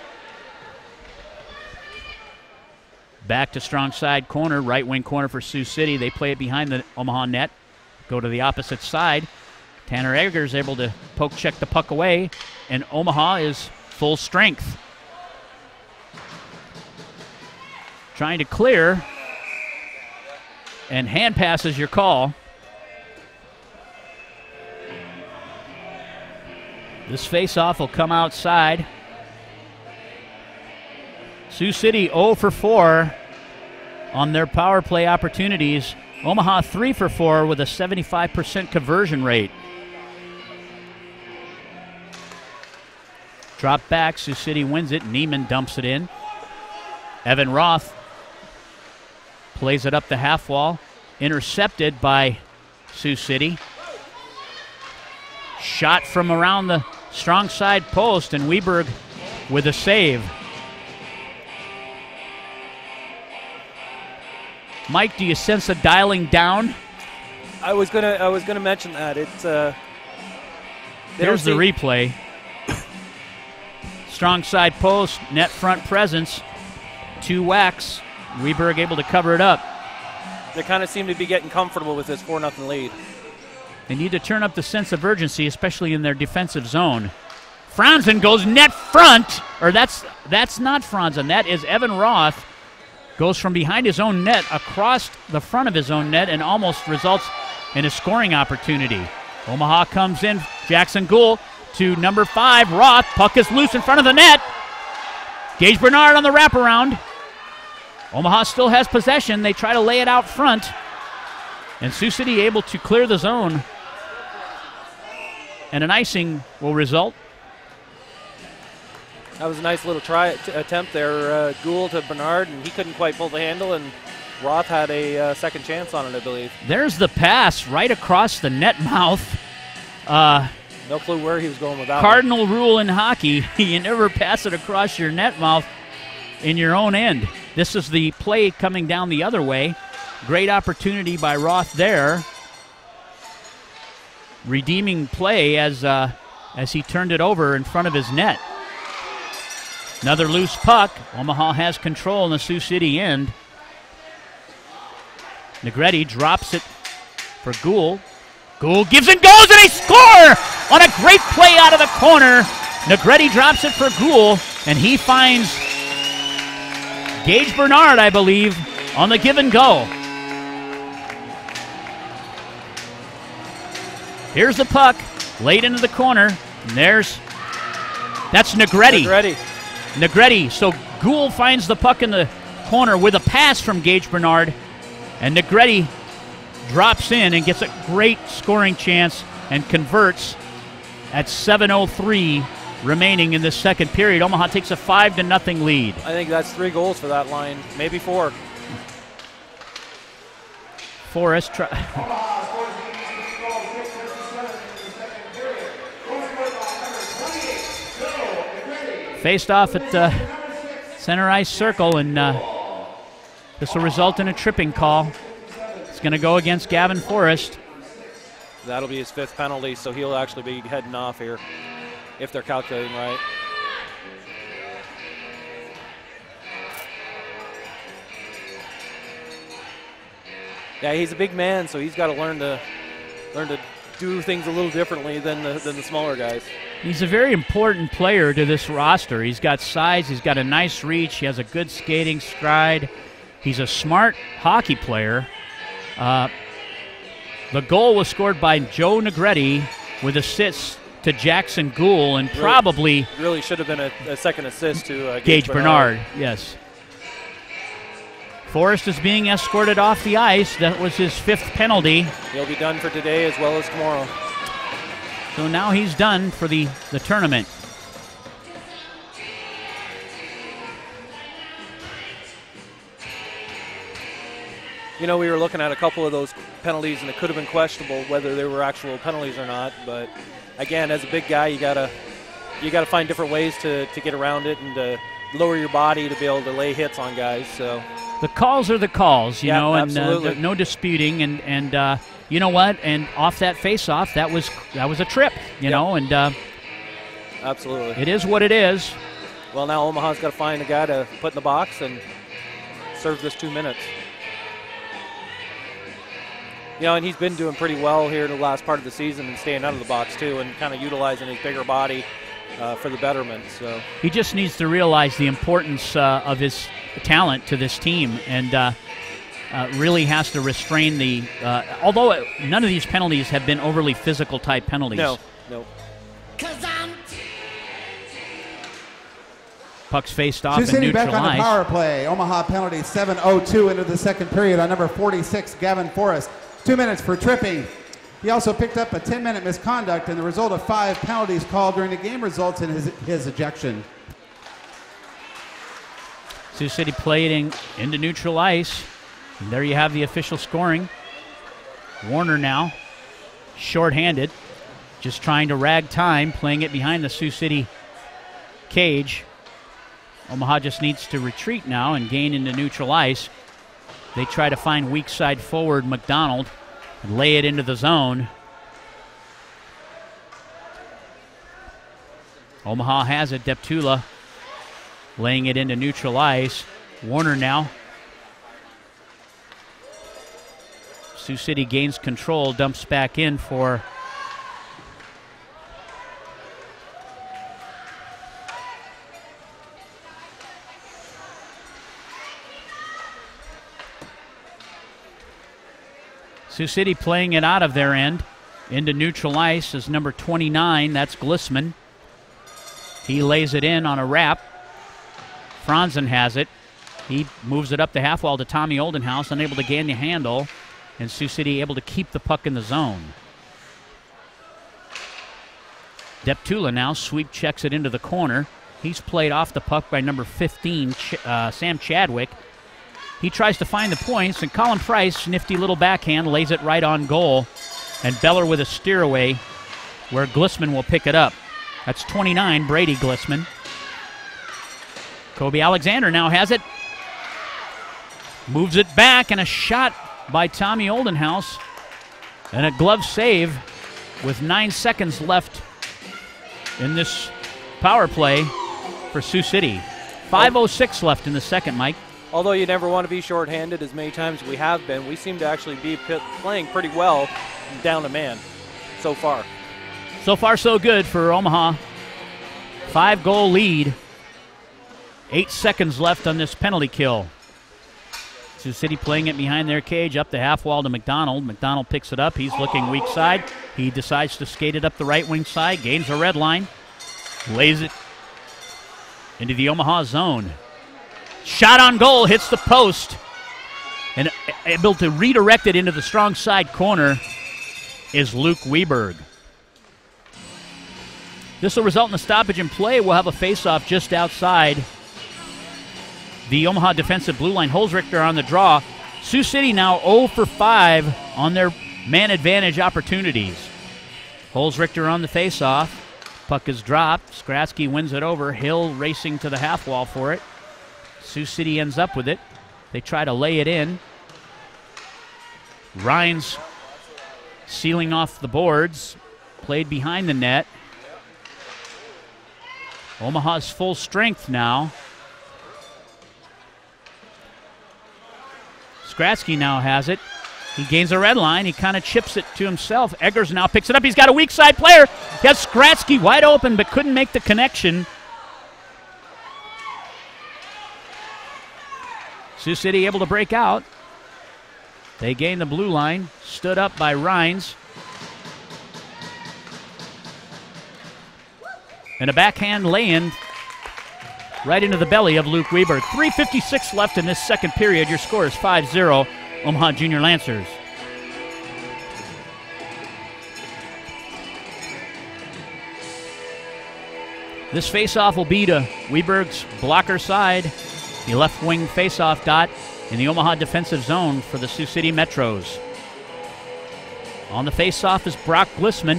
Back to strong side corner, right wing corner for Sioux City. They play it behind the Omaha net. Go to the opposite side. Tanner Eggers able to poke check the puck away, and Omaha is full strength. Trying to clear, and hand pass is your call. This faceoff will come outside. Sioux City zero for four on their power play opportunities. Omaha three for four with a seventy-five percent conversion rate. Drop back, Sioux City wins it. Neiman dumps it in. Evan Roth plays it up the half wall. Intercepted by Sioux City. Shot from around the strong side post, and Weberg with a save. Mike, do you sense a dialing down? I was gonna, I was gonna mention that. It's uh, there's the replay. Strong side post, net front presence, two whacks. Weberg able to cover it up. They kind of seem to be getting comfortable with this four nothing lead. They need to turn up the sense of urgency, especially in their defensive zone. Franzen goes net front, or that's that's not Franzen, that is Evan Roth. Goes from behind his own net across the front of his own net and almost results in a scoring opportunity. Omaha comes in, Jackson Gould to number five, Roth. Puck is loose in front of the net. Gage Bernard on the wraparound. Omaha still has possession. They try to lay it out front. And Sioux City able to clear the zone. And an icing will result. That was a nice little try t- attempt there. Uh, Gould to Bernard, and he couldn't quite pull the handle, and Roth had a uh, second chance on it, I believe. There's the pass right across the net mouth. Uh, no clue where he was going with that. Cardinal one. rule in hockey, you never pass it across your net mouth in your own end. This is the play coming down the other way. Great opportunity by Roth there. Redeeming play as uh, as he turned it over in front of his net. Another loose puck. Omaha has control in the Sioux City end. Negretti drops it for Gould. Gould gives and goes, and they score on a great play out of the corner. Negretti drops it for Gould, and he finds Gage Bernard, I believe, on the give and go. Here's the puck, laid into the corner, and there's, that's Negretti. Negretti. Negretti, so Gould finds the puck in the corner with a pass from Gage Bernard, and Negretti drops in and gets a great scoring chance and converts at seven oh three remaining in the second period. Omaha takes a five to nothing lead. I think that's three goals for that line, maybe four. Forrest try. Faced off at the center ice circle, and uh, this will result in a tripping call. It's going to go against Gavin Forrest. That'll be his fifth penalty, so he'll actually be heading off here, if they're calculating right. Yeah, he's a big man, so he's got to learn to learn to do things a little differently than the, than the smaller guys. He's a very important player to this roster. He's got size, he's got a nice reach, he has a good skating stride. He's a smart hockey player. Uh, the goal was scored by Joe Negretti with assists to Jackson Gould, and really, probably really should have been a, a second assist to uh, Gage Gage Bernard. Bernard. Yes. Forrest is being escorted off the ice. That was his fifth penalty. He'll be done for today as well as tomorrow. So now he's done for the, the tournament. You know, we were looking at a couple of those penalties, and it could have been questionable whether they were actual penalties or not. But again, as a big guy, you gotta you gotta find different ways to, to get around it and to lower your body to be able to lay hits on guys. So the calls are the calls, you yeah, know, and absolutely. uh, no disputing. And and uh, you know what? And off that face-off, that was that was a trip, you yep. know, and uh, absolutely, it is what it is. Well, now Omaha's got to find a guy to put in the box and serve this two minutes. You know, and he's been doing pretty well here in the last part of the season and staying out of the box too, and kind of utilizing his bigger body uh, for the betterment. So he just needs to realize the importance uh, of his talent to this team, and uh, uh, really has to restrain the. Uh, although it, none of these penalties have been overly physical type penalties. No, no. Pucks faced off Sioux and City back on neutralized. the power play. Omaha penalty seven oh two into the second period on number forty-six, Gavin Forrest. Two minutes for tripping. He also picked up a ten-minute misconduct, and the result of five penalties called during the game results in his, his ejection. Sioux City playing into neutral ice. And there you have the official scoring. Warner now, shorthanded, just trying to rag time, playing it behind the Sioux City cage. Omaha just needs to retreat now and gain into neutral ice. They try to find weak side forward McDonald and lay it into the zone. Omaha has it. Deptula laying it into neutral ice. Warner now. Sioux City gains control, dumps back in for Sioux City playing it out of their end. Into neutral ice is number twenty-nine. That's Glissman. He lays it in on a wrap. Franzen has it. He moves it up the half wall to Tommy Oldenhouse, unable to gain the handle. And Sioux City able to keep the puck in the zone. Deptula now sweep checks it into the corner. He's played off the puck by number fifteen, Ch- uh, Sam Chadwick. He tries to find the points, and Colin Price, nifty little backhand, lays it right on goal. And Beller with a steer away where Glissman will pick it up. That's twenty-nine, Brady Glissman. Kobe Alexander now has it. Moves it back, and a shot by Tommy Oldenhouse. And a glove save with nine seconds left in this power play for Sioux City. five oh six left in the second, Mike. Although you never want to be shorthanded as many times as we have been, we seem to actually be p- playing pretty well down to man so far. So far, so good for Omaha. Five-goal lead. Eight seconds left on this penalty kill. Sioux City playing it behind their cage, up the half wall to McDonald. McDonald picks it up. He's looking weak side. He decides to skate it up the right wing side, gains a red line, lays it into the Omaha zone. Shot on goal, hits the post, and able to redirect it into the strong side corner is Luke Weberg. This will result in a stoppage in play. We'll have a face-off just outside the Omaha defensive blue line. Holzrichter on the draw. Sioux City now oh for five on their man advantage opportunities. Holzrichter on the face-off. Puck is dropped. Skratsky wins it over. Hill racing to the half wall for it. Sioux City ends up with it. They try to lay it in. Rhines sealing off the boards. Played behind the net. Omaha's full strength now. Skratsky now has it. He gains a red line. He kind of chips it to himself. Eggers now picks it up. He's got a weak side player. He has Skratsky wide open but couldn't make the connection. Sioux City able to break out. They gain the blue line. Stood up by Rhines. And a backhand lay-in right into the belly of Luke Weber. three fifty-six left in this second period. Your score is five zero, Omaha Junior Lancers. This faceoff will be to Weberg's blocker side, the left wing faceoff dot in the Omaha defensive zone for the Sioux City Metros. On the faceoff is Brock Glissman.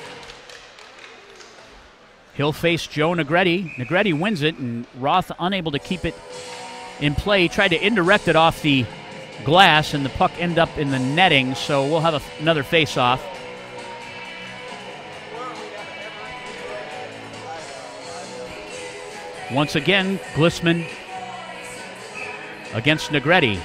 He'll face Joe Negretti. Negretti wins it, and Roth unable to keep it in play. Tried to indirect it off the glass, and the puck ended up in the netting, so we'll have a, another faceoff. Once again, Glissman against Negretti.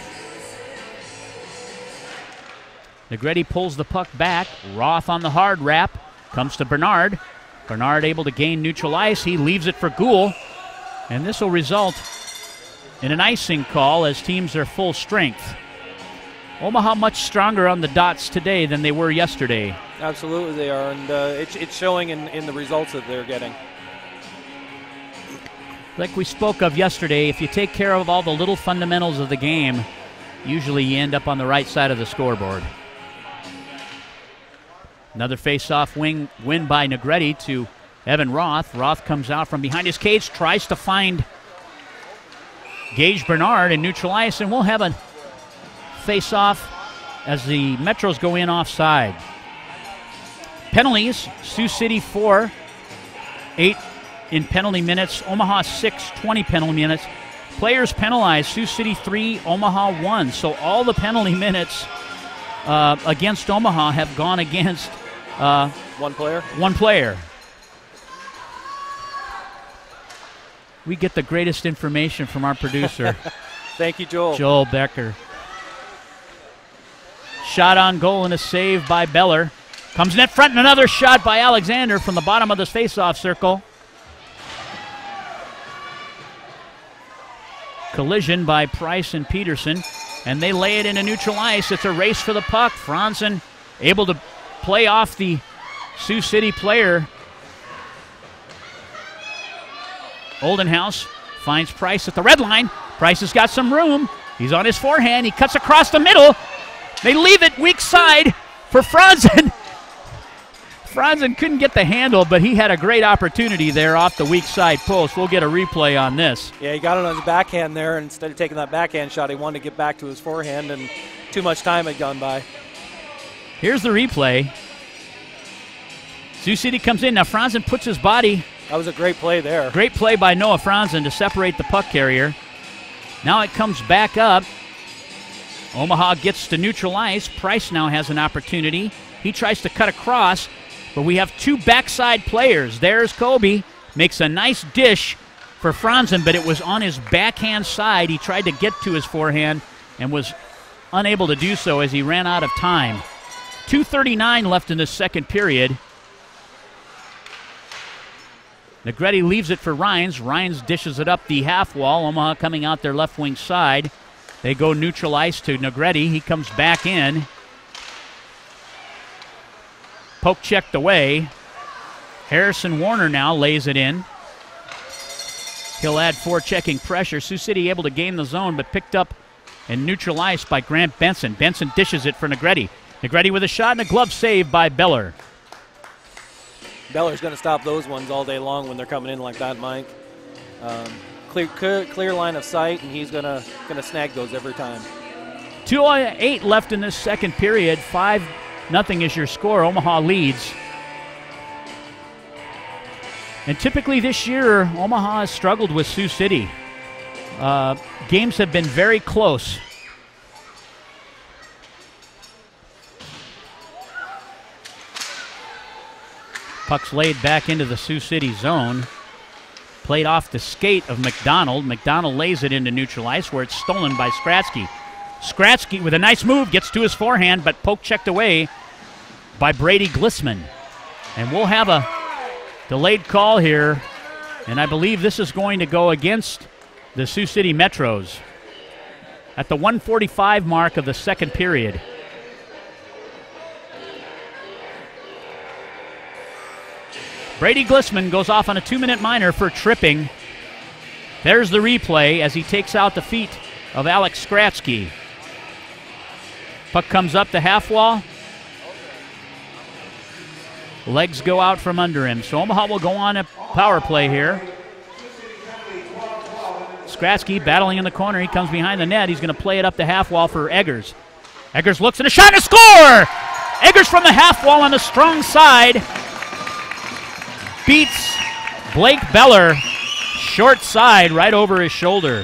Negretti pulls the puck back. Roth on the hard wrap. Comes to Bernard. Bernard able to gain neutral ice. He leaves it for Gould. And this will result in an icing call as teams are full strength. Omaha much stronger on the dots today than they were yesterday. Absolutely they are, and uh, it's, it's showing in, in the results that they're getting. Like we spoke of yesterday, if you take care of all the little fundamentals of the game, usually you end up on the right side of the scoreboard. Another face-off wing win by Negretti to Evan Roth. Roth comes out from behind his cage, tries to find Gage Bernard in neutral ice, and we'll have a face-off as the Metros go in offside. Penalties, Sioux City four, eight in penalty minutes, Omaha six, twenty penalty minutes. Players penalized, Sioux City three, Omaha one. So all the penalty minutes uh, against Omaha have gone against uh, one player. One player. We get the greatest information from our producer. Thank you, Joel. Joel Becker. Shot on goal and a save by Beller. Comes net front and another shot by Alexander from the bottom of the face-off circle. Collision by Price and Peterson, and they lay it into neutral ice. It's a race for the puck. Franzen able to play off the Sioux City player. Oldenhouse finds Price at the red line. Price has got some room. He's on his forehand. He cuts across the middle. They leave it weak side for Franzen. Franzen couldn't get the handle, but he had a great opportunity there off the weak side post. We'll get a replay on this. Yeah, he got it on his backhand there. Instead of taking that backhand shot, he wanted to get back to his forehand, and too much time had gone by. Here's the replay. Sioux City comes in. Now Franzen puts his body. That was a great play there. Great play by Noah Franzen to separate the puck carrier. Now it comes back up. Omaha gets to neutral ice. Price now has an opportunity. He tries to cut across, but we have two backside players. There's Kobe. Makes a nice dish for Franzen, but it was on his backhand side. He tried to get to his forehand and was unable to do so as he ran out of time. two thirty-nine left in the second period. Negretti leaves it for Rhines. Rhines dishes it up the half wall. Omaha coming out their left wing side. They go neutral ice to Negretti. He comes back in. Poke checked away. Harrison Warner now lays it in. He'll add forechecking pressure. Sioux City able to gain the zone, but picked up and neutral ice by Grant Benson. Benson dishes it for Negretti. Negretti with a shot and a glove save by Beller. Beller's going to stop those ones all day long when they're coming in like that, Mike. Um, clear, clear, clear line of sight, and he's going to going to snag those every time. two oh eight left in this second period. five nothing is your score. Omaha leads. And typically this year, Omaha has struggled with Sioux City. Uh, games have been very close. Puck's laid back into the Sioux City zone. Played off the skate of McDonald. McDonald lays it into neutral ice where it's stolen by Skratsky. Skratsky with a nice move gets to his forehand, but poke checked away by Brady Glissman. And we'll have a delayed call here, and I believe this is going to go against the Sioux City Metros at the one forty-five mark of the second period. Brady Glissman goes off on a two-minute minor for tripping. There's the replay as he takes out the feet of Alex Skratsky. Puck comes up the half wall. Legs go out from under him. So Omaha will go on a power play here. Skratsky battling in the corner. He comes behind the net. He's going to play it up the half wall for Eggers. Eggers looks at a shot and a score! Eggers from the half wall on the strong side beats Blake Beller. Short side right over his shoulder.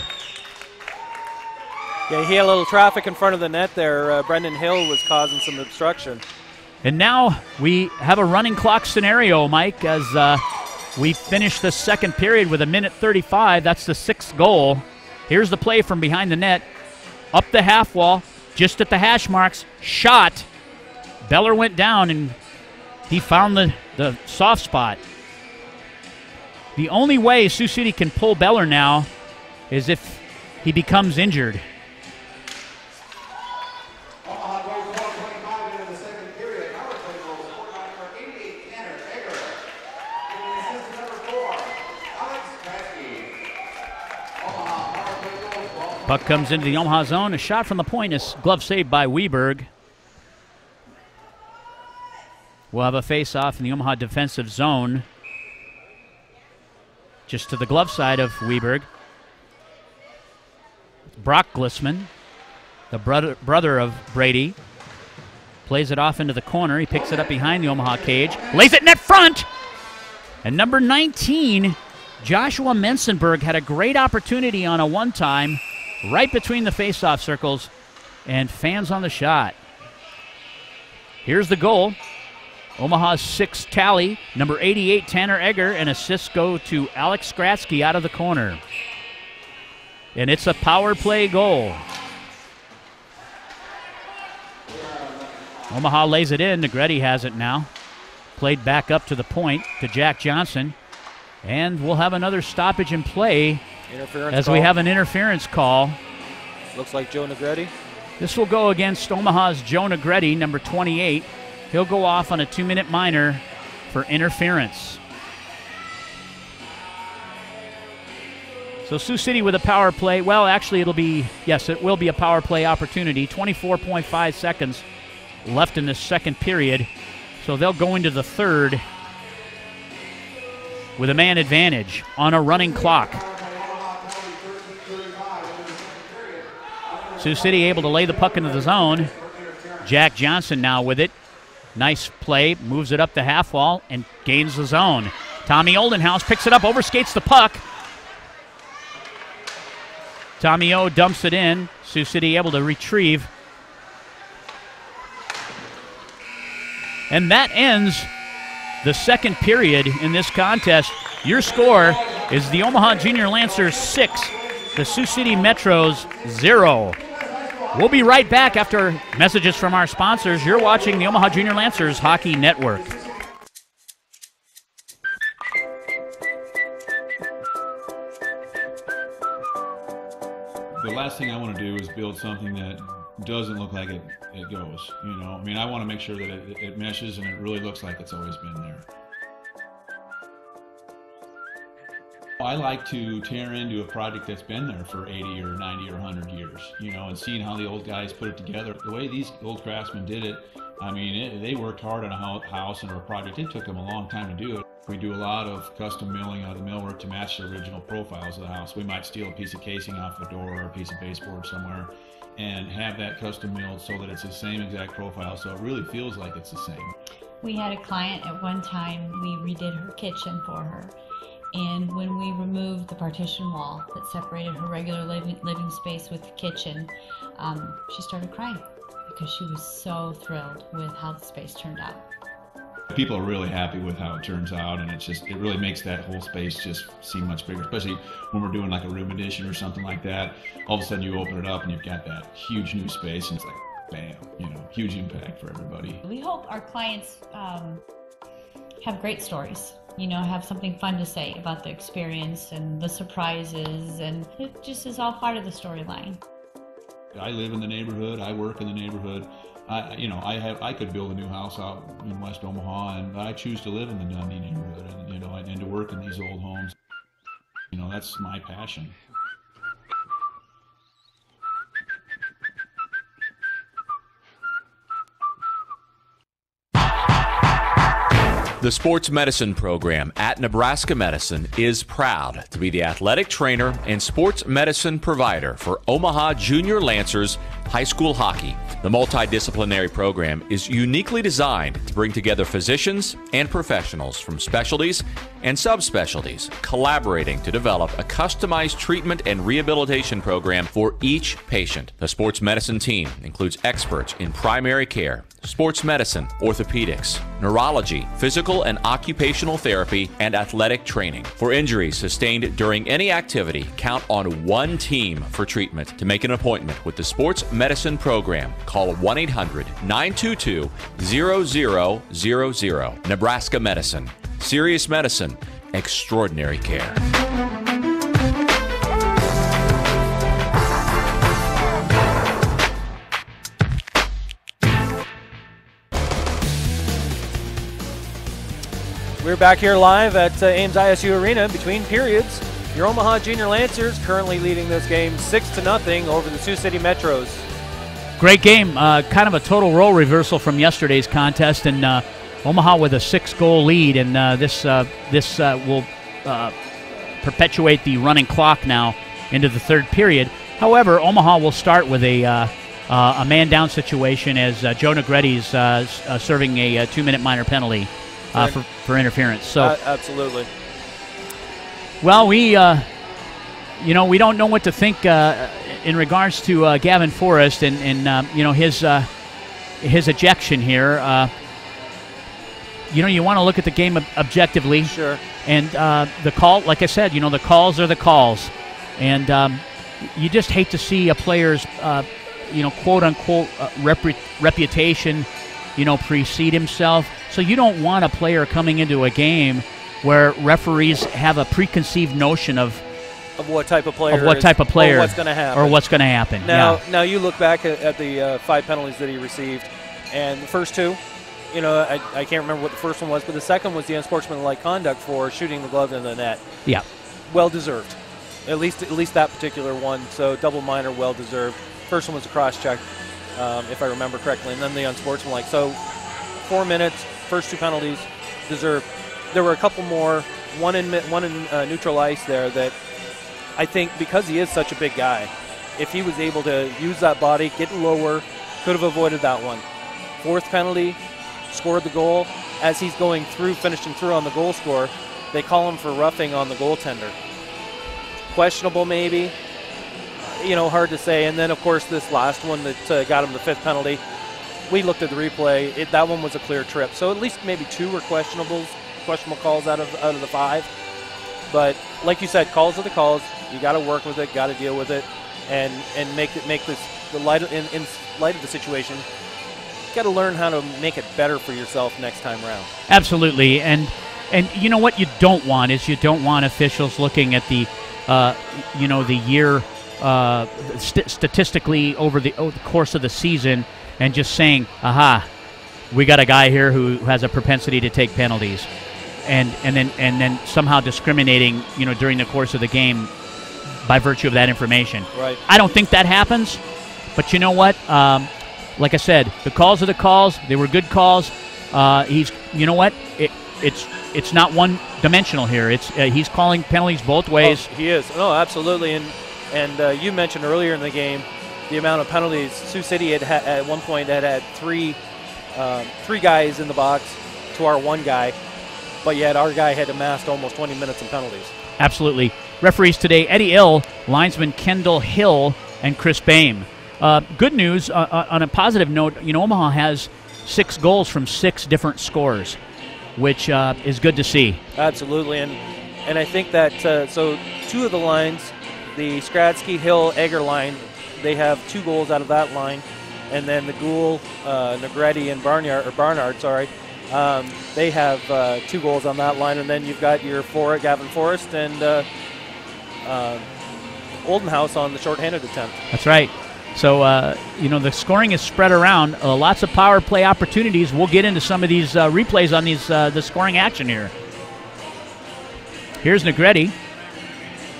Yeah, he had a little traffic in front of the net there. Uh, Brendan Hill was causing some obstruction. And now we have a running clock scenario, Mike, as uh, we finish the second period with a minute thirty-five. That's the sixth goal. Here's the play from behind the net. Up the half wall, just at the hash marks. Shot. Beller went down, and he found the, the soft spot. The only way Sioux City can pull Beller now is if he becomes injured. Puck comes into the Omaha zone. A shot from the point is glove saved by Weberg. We'll have a face-off in the Omaha defensive zone. Just to the glove side of Weberg. Brock Glissman, the brother, brother of Brady, plays it off into the corner. He picks it up behind the Omaha cage. Lays it net front! And number nineteen, Joshua Mensenberg, had a great opportunity on a one-time right between the face-off circles, and fans on the shot. Here's the goal. Omaha's sixth tally. Number eighty-eight, Tanner Egger, and assists go to Alex Skratsky out of the corner. And it's a power play goal. Omaha lays it in. Negretti has it now. Played back up to the point to Jack Johnson. And we'll have another stoppage in play Interference as call. we have an interference call. Looks like Joe Negretti. This will go against Omaha's Joe Negretti, number twenty-eight. He'll go off on a two-minute minor for interference. So Sioux City with a power play. Well, actually, it'll be, yes, it will be a power play opportunity. twenty-four point five seconds left in this second period. So they'll go into the third with a man advantage on a running clock. Sioux City able to lay the puck into the zone. Jack Johnson now with it. Nice play, moves it up the half wall and gains the zone. Tommy Oldenhouse picks it up, overskates the puck. Tommy O dumps it in. Sioux City able to retrieve. And that ends the second period in this contest. Your score is the Omaha Junior Lancers six, the Sioux City Metros zero. We'll be right back after messages from our sponsors. You're watching the Omaha Junior Lancers Hockey Network. The last thing I want to do is build something that doesn't look like it, it goes. You know, I mean, I want to make sure that it, it meshes and it really looks like it's always been there. I like to tear into a project that's been there for eighty or ninety or one hundred years, you know, and seeing how the old guys put it together. The way these old craftsmen did it, I mean, it, they worked hard on a house and a project. It took them a long time to do it. We do a lot of custom milling out of the millwork to match the original profiles of the house. We might steal a piece of casing off a door or a piece of baseboard somewhere and have that custom milled so that it's the same exact profile, so it really feels like it's the same. We had a client at one time, we redid her kitchen for her. And when we removed the partition wall that separated her regular living, living space with the kitchen, um, she started crying because she was so thrilled with how the space turned out. People are really happy with how it turns out, and it's just, it really makes that whole space just seem much bigger, especially when we're doing like a room addition or something like that. All of a sudden you open it up and you've got that huge new space and it's like, bam, you know, huge impact for everybody. We hope our clients um, have great stories. You know, have something fun to say about the experience and the surprises, and it just is all part of the storyline. I live in the neighborhood, I work in the neighborhood. I, you know, I have, I could build a new house out in West Omaha, and I choose to live in the Dundee neighborhood, and you know, and, and to work in these old homes. You know, that's my passion. The sports medicine program at Nebraska Medicine is proud to be the athletic trainer and sports medicine provider for Omaha Junior Lancers high school hockey. The multidisciplinary program is uniquely designed to bring together physicians and professionals from specialties and subspecialties, collaborating to develop a customized treatment and rehabilitation program for each patient. The sports medicine team includes experts in primary care, sports medicine, orthopedics, neurology, physical and occupational therapy, and athletic training. For injuries sustained during any activity, count on one team for treatment. To make an appointment with the sports medicine program, call one eight hundred nine two two zero zero zero zero. Nebraska Medicine. Serious medicine. Extraordinary care. We're back here live at uh, Ames I S U Arena between periods. Your Omaha Junior Lancers currently leading this game six to nothing over the Sioux City Metros. Great game. Uh, kind of a total role reversal from yesterday's contest, and uh, Omaha with a six-goal lead, and uh, this uh, this uh, will uh, perpetuate the running clock now into the third period. However, Omaha will start with a uh, uh, a man-down situation as uh, Joe Negretti's uh, uh, serving a, a two-minute minor penalty uh, for, for interference. So, uh, absolutely. Well, we, uh, you know, we don't know what to think uh, in regards to uh, Gavin Forrest and, and uh, you know, his uh, his ejection here. Uh, you know, you want to look at the game ob- objectively. Sure. And uh, the call, like I said, you know, the calls are the calls. And um, you just hate to see a player's, uh, you know, quote-unquote uh, rep- reputation, you know, precede himself. So you don't want a player coming into a game where referees have a preconceived notion of of what type of player of what type of player or what's going to happen or what's going to happen. Now, yeah. now you look back at, at the uh, five penalties that he received, and the first two, you know, I, I can't remember what the first one was, but the second was the unsportsmanlike conduct for shooting the glove in the net. Yeah, well deserved. At least, at least that particular one. So double minor, well deserved. First one was a cross check, um, if I remember correctly, and then the unsportsmanlike. So four minutes, first two penalties, deserved. There were a couple more, one in one in uh, neutral ice there that I think because he is such a big guy, if he was able to use that body, get lower, could have avoided that one. Fourth penalty, scored the goal. As he's going through, finishing through on the goal score, they call him for roughing on the goaltender. Questionable maybe, you know, hard to say. And then, of course, this last one that uh, got him the fifth penalty, we looked at the replay. It, that one was a clear trip. So at least maybe two were questionables. questionable calls out of out of the five. But like you said, calls are the calls. You got to work with it, got to deal with it, and and make it make this the light in, in light of the situation. You got to learn how to make it better for yourself next time around. Absolutely, and and you know what you don't want is you don't want officials looking at the uh, you know the year uh, st- statistically over the, over the course of the season and just saying, aha, we got a guy here who has a propensity to take penalties. And and then and then somehow discriminating, you know, during the course of the game by virtue of that information. Right. I don't think that happens, but you know what? Um, like I said, the calls are the calls. They were good calls. Uh, he's, you know what? It, it's it's not one dimensional here. It's uh, he's calling penalties both ways. Oh, he is. No, absolutely. And and uh, you mentioned earlier in the game the amount of penalties. Sioux City had ha- at one point had had three um, three guys in the box to our one guy. But yet our guy had amassed almost twenty minutes in penalties. Absolutely. Referees today, Eddie Ill, linesman Kendall Hill, and Chris Boehm. Uh, good news, uh, on a positive note, you know, Omaha has six goals from six different scorers, which uh, is good to see. Absolutely. And and I think that, uh, so two of the lines, the Skradsky, Hill, Egger line, they have two goals out of that line. And then the Gould, uh, Negretti, and Barnyard, or Barnard, sorry, Um, they have uh, two goals on that line, and then you've got your four, Gavin Forrest and uh, uh, Oldenhouse on the shorthanded attempt. That's right. So, uh, you know, the scoring is spread around. Uh, lots of power play opportunities. We'll get into some of these uh, replays on these uh, the scoring action here. Here's Negretti.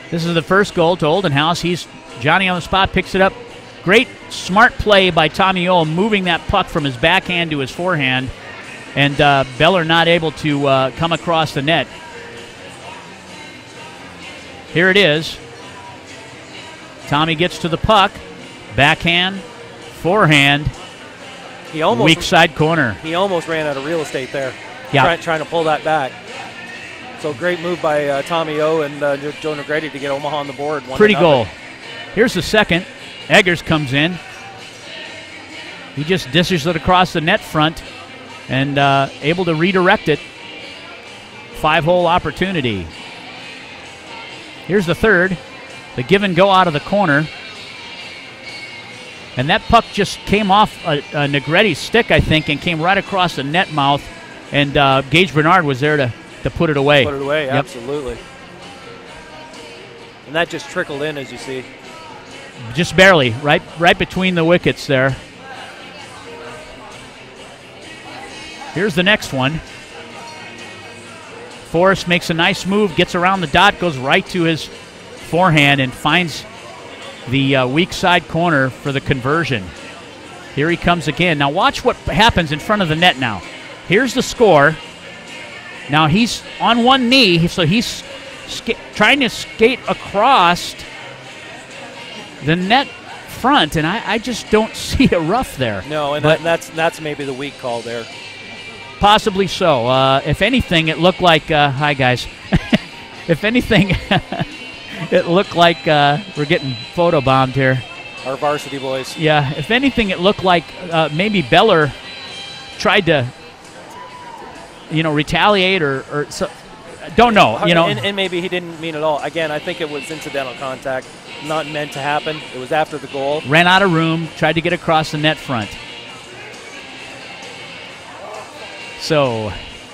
This is the first goal to Oldenhouse. He's Johnny on the spot, picks it up. Great, smart play by Tommy O, moving that puck from his backhand to his forehand. And uh, Beller not able to uh, come across the net. Here it is. Tommy gets to the puck. Backhand, forehand, he almost, weak side corner. He almost ran out of real estate there, yeah. try, trying to pull that back. So great move by uh, Tommy O and uh, Joe Negretti to get Omaha on the board. Pretty goal. Here's the second. Eggers comes in. He just dishes it across the net front and uh, able to redirect it. Five-hole opportunity. Here's the third. The give and go out of the corner. And that puck just came off a, a Negretti's stick, I think, and came right across the net mouth. And uh, Gage Bernard was there to, to put it away. Put it away, yep. Absolutely. And that just trickled in, as you see. Just barely, right, right between the wickets there. Here's the next one. Forrest makes a nice move, gets around the dot, goes right to his forehand and finds the uh, weak side corner for the conversion. Here he comes again. Now watch what happens in front of the net now. Here's the score. Now he's on one knee, so he's ska- trying to skate across the net front, and I, I just don't see a rough there. No, and but that, that's that's maybe the weak call there. Possibly so. Uh, if anything, it looked like, uh, hi guys, if anything, it looked like uh, we're getting photobombed here. Our varsity boys. Yeah, if anything, it looked like uh, maybe Beller tried to, you know, retaliate or, or so, don't know, you know. And, and maybe he didn't mean it all. Again, I think it was incidental contact, not meant to happen. It was after the goal. Ran out of room, tried to get across the net front. So,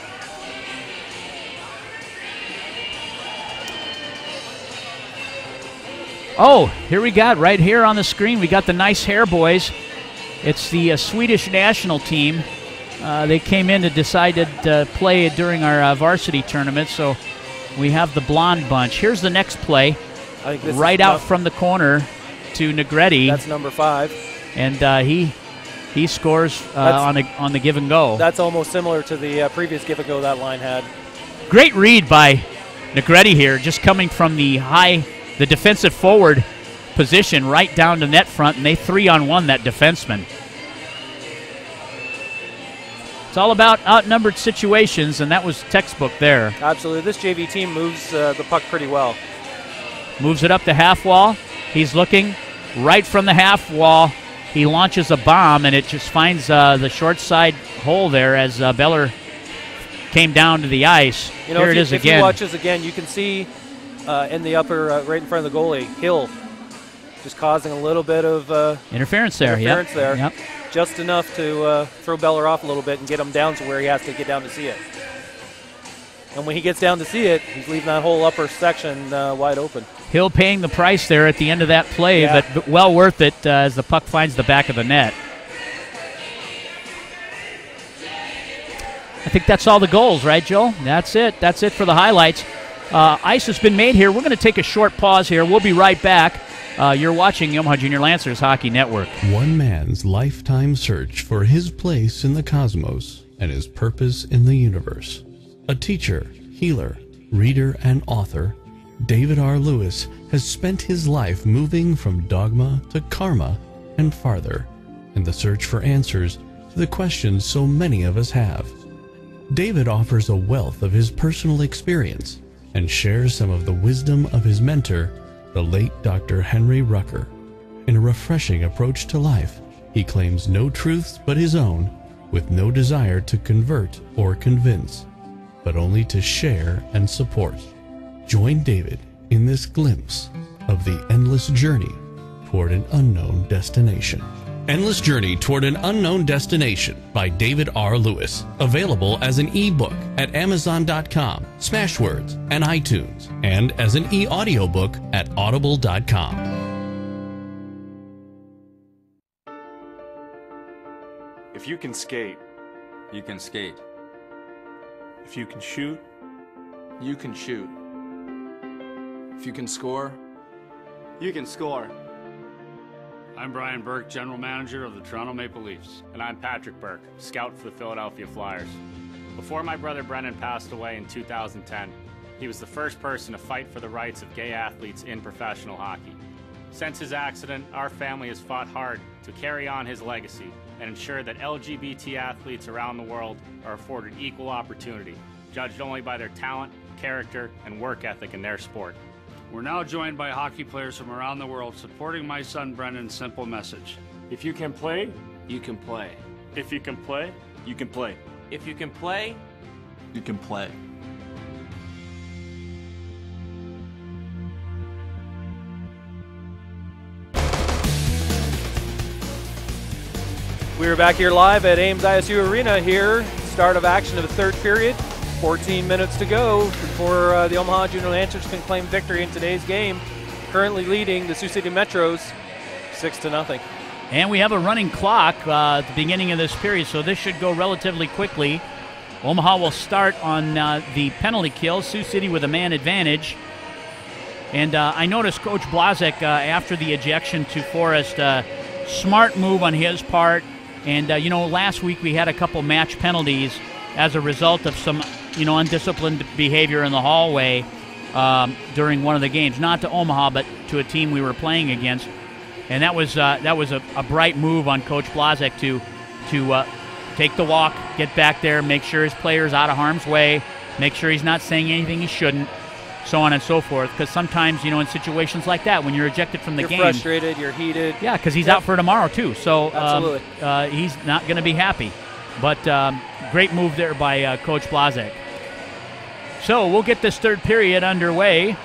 oh, here we got, right here on the screen, we got the nice hair boys. It's the uh, Swedish national team. Uh, they came in to decide to uh, play during our uh, varsity tournament, so we have the blonde bunch. Here's the next play, I think this right is out no- from the corner to Negretti. That's number five. And uh, he he scores uh, on, a, on the give and go. That's almost similar to the uh, previous give and go that line had. Great read by Negretti here, just coming from the high, the defensive forward position right down to net front, and they three on one that defenseman. It's all about outnumbered situations, and that was textbook there. Absolutely. This J V team moves uh, the puck pretty well. Moves it up the half wall. He's looking right from the half wall. He launches a bomb, and it just finds uh, the short side hole there as uh, Beller came down to the ice. You know, Here if it you, is if again. you watch this again, you can see uh, in the upper, uh, right in front of the goalie, Hill, just causing a little bit of uh, interference there. Interference yep. there. Yep. Just enough to uh, throw Beller off a little bit and get him down to where he has to get down to see it. And when he gets down to see it, he's leaving that whole upper section uh, wide open. Hill paying the price there at the end of that play, Yeah. but, but well worth it uh, as the puck finds the back of the net. I think that's all the goals, right, Joel? That's it. That's it for the highlights. Uh, ice has been made here. We're going to take a short pause here. We'll be right back. Uh, you're watching the Omaha Junior Lancers Hockey Network. One man's lifetime search for his place in the cosmos and his purpose in the universe. A teacher, healer, reader, and author, David R. Lewis has spent his life moving from dogma to karma and farther in the search for answers to the questions so many of us have. David offers a wealth of his personal experience and shares some of the wisdom of his mentor, the late Doctor Henry Rucker. In a refreshing approach to life, he claims no truths but his own, with no desire to convert or convince, but only to share and support. Join David in this glimpse of the endless journey toward an unknown destination. Endless Journey Toward an Unknown Destination by David R. Lewis. Available as an e-book at Amazon dot com, Smashwords, and iTunes, and as an e-audiobook at Audible dot com. If you can skate, you can skate. If you can shoot, you can shoot. If you can score, you can score. I'm Brian Burke, General Manager of the Toronto Maple Leafs. And I'm Patrick Burke, Scout for the Philadelphia Flyers. Before my brother Brennan passed away in two thousand ten, he was the first person to fight for the rights of gay athletes in professional hockey. Since his accident, our family has fought hard to carry on his legacy and ensure that L G B T athletes around the world are afforded equal opportunity, judged only by their talent, character, and work ethic in their sport. We're now joined by hockey players from around the world supporting my son Brennan's simple message. If you can play, you can play. If you can play, you can play. If you can play, you can play. We are back here live at Ames I S U Arena here. Start of action of the third period. fourteen minutes to go before uh, the Omaha Junior Lancers can claim victory in today's game. Currently leading the Sioux City Metros six to nothing. And we have a running clock uh, at the beginning of this period, so this should go relatively quickly. Omaha will start on uh, the penalty kill. Sioux City with a man advantage. And uh, I noticed Coach Blazek uh, after the ejection to Forrest, uh, smart move on his part. And, uh, you know, last week we had a couple match penalties as a result of some, you know, undisciplined behavior in the hallway um, during one of the games. Not to Omaha, but to a team we were playing against. And that was uh, that was a, a bright move on Coach Blazek to, to uh, take the walk, get back there, make sure his player's out of harm's way, make sure he's not saying anything he shouldn't, so on and so forth. Because sometimes, you know, in situations like that, when you're ejected from the you're game, you're frustrated, you're heated. Yeah, because he's yep. out for tomorrow too. So Absolutely. Um, uh, he's not going to be happy. But um, great move there by uh, Coach Blazek. So we'll get this third period underway.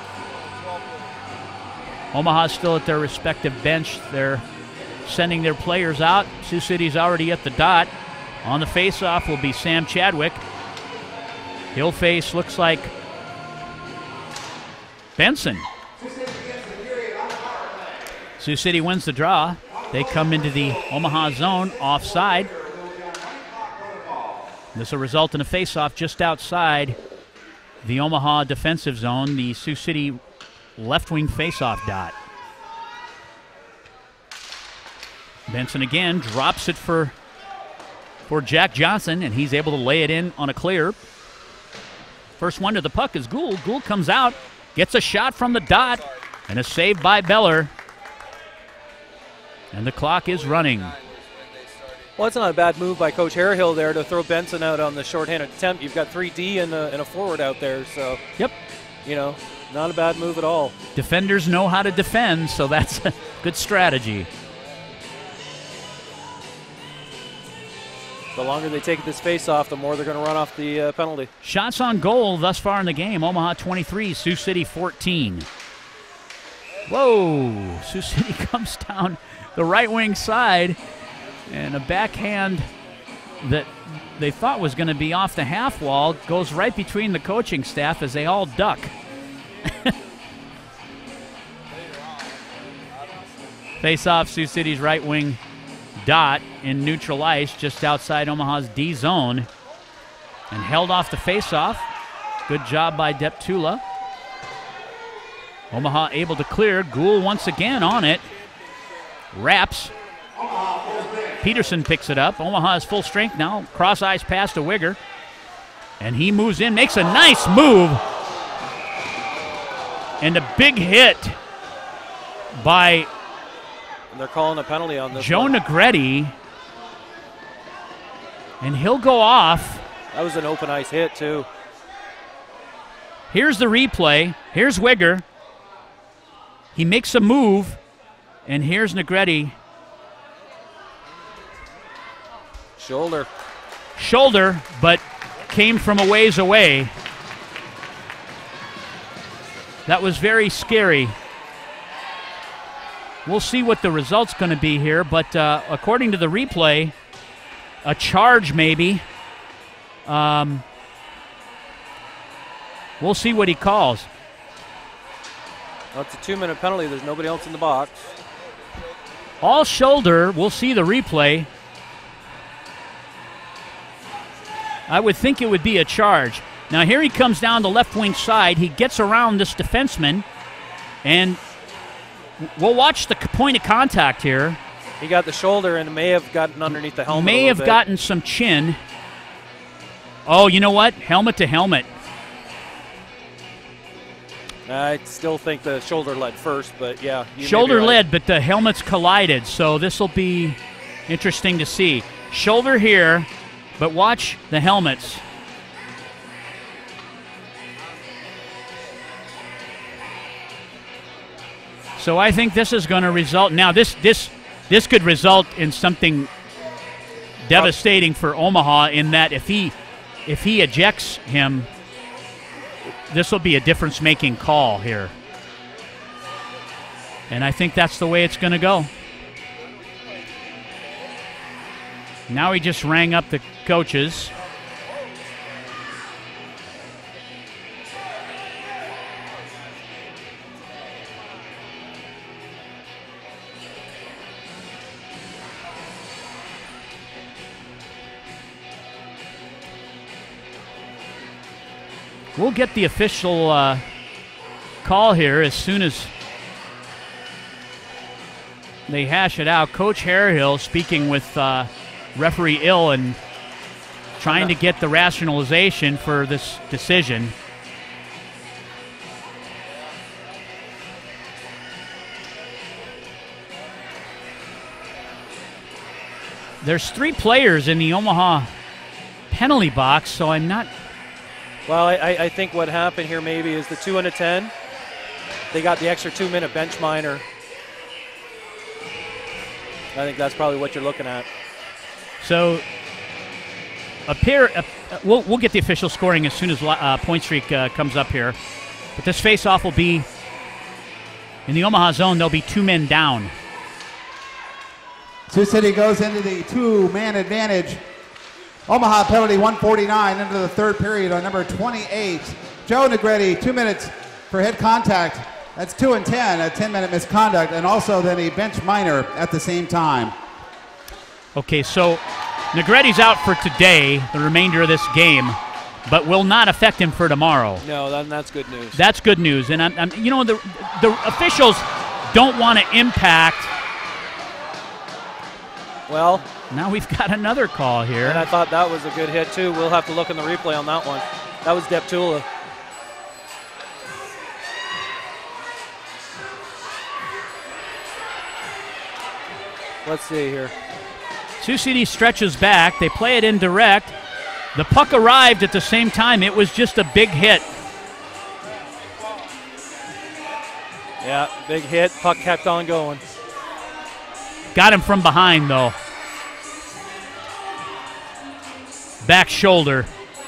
Omaha's still at their respective bench. They're sending their players out. Sioux City's already at the dot. On the face-off will be Sam Chadwick. He'll face, looks like, Benson. Sioux City wins the draw. They come into the Omaha zone offside. This will result in a face-off just outside the Omaha defensive zone, the Sioux City left-wing face-off dot. Benson again drops it for, for Jack Johnson, and he's able to lay it in on a clear. First one to the puck is Gould. Gould comes out, gets a shot from the dot, and a save by Beller. And the clock is running. Well, it's not a bad move by Coach Harehill there to throw Benson out on the shorthanded attempt. You've got three D and a, and a forward out there, so yep, you know, not a bad move at all. Defenders know how to defend, so that's a good strategy. The longer they take this face-off, the more they're going to run off the uh, penalty. Shots on goal thus far in the game. Omaha twenty-three, Sioux City fourteen. Whoa, Sioux City comes down the right wing side, and a backhand that they thought was going to be off the half wall goes right between the coaching staff as they all duck. Face off Sioux City's right wing dot in neutral ice just outside Omaha's D zone, and held off the face off. Good job by Deptula. Omaha able to clear. Gould once again on it. Wraps. Peterson picks it up. Omaha is full strength now. Cross ice pass to Wigger. And he moves in, makes a nice move. And a big hit by and they're calling a penalty on this Joe one. Negretti. And he'll go off. That was an open ice hit, too. Here's the replay. Here's Wigger. He makes a move. And here's Negretti. Shoulder. Shoulder, but came from a ways away. That was very scary. We'll see what the result's going to be here, but uh, according to the replay, a charge maybe. Um, we'll see what he calls. Well, it's a two-minute penalty. There's nobody else in the box. All shoulder. We'll see the replay. I would think it would be a charge. Now here he comes down the left wing side. He gets around this defenseman, and we'll watch the point of contact here. He got the shoulder and may have gotten underneath the helmet. May a have bit. gotten some chin. Oh, you know what? Helmet to helmet. I still think the shoulder led first, but yeah. Shoulder right. led, but the helmets collided, so this will be interesting to see. Shoulder here, but watch the helmets. So I think this is going to result. Now this this this could result in something devastating for Omaha, in that if he if he ejects him, this will be a difference-making call here. And I think that's the way it's going to go. Now he just rang up the coaches. We'll get the official uh, call here as soon as they hash it out. Coach Harehill speaking with uh, referee Ill and trying to get the rationalization for this decision. There's three players in the Omaha penalty box, so I'm not... Well, I, I think what happened here maybe is the two and a ten. They got the extra two-minute bench minor. I think that's probably what you're looking at. So, a pair. Uh, we'll we'll get the official scoring as soon as uh, point streak uh, comes up here. But this face-off will be in the Omaha zone. There'll be two men down. Sioux City goes into the two-man advantage. Omaha penalty one forty-nine into the third period on number twenty-eight. Joe Negretti, two minutes for head contact. That's two and ten, a ten-minute misconduct, and also then a bench minor at the same time. Okay, so Negretti's out for today, the remainder of this game, but will not affect him for tomorrow. No, then that's good news. That's good news, and I'm, I'm, you know the the officials don't want to impact. Well, now we've got another call here. And I thought that was a good hit, too. We'll have to look in the replay on that one. That was Deptula. Let's see here. Sioux City stretches back. They play it indirect. The puck arrived at the same time. It was just a big hit. Yeah, big hit. Puck kept on going. Got him from behind, though. Back shoulder.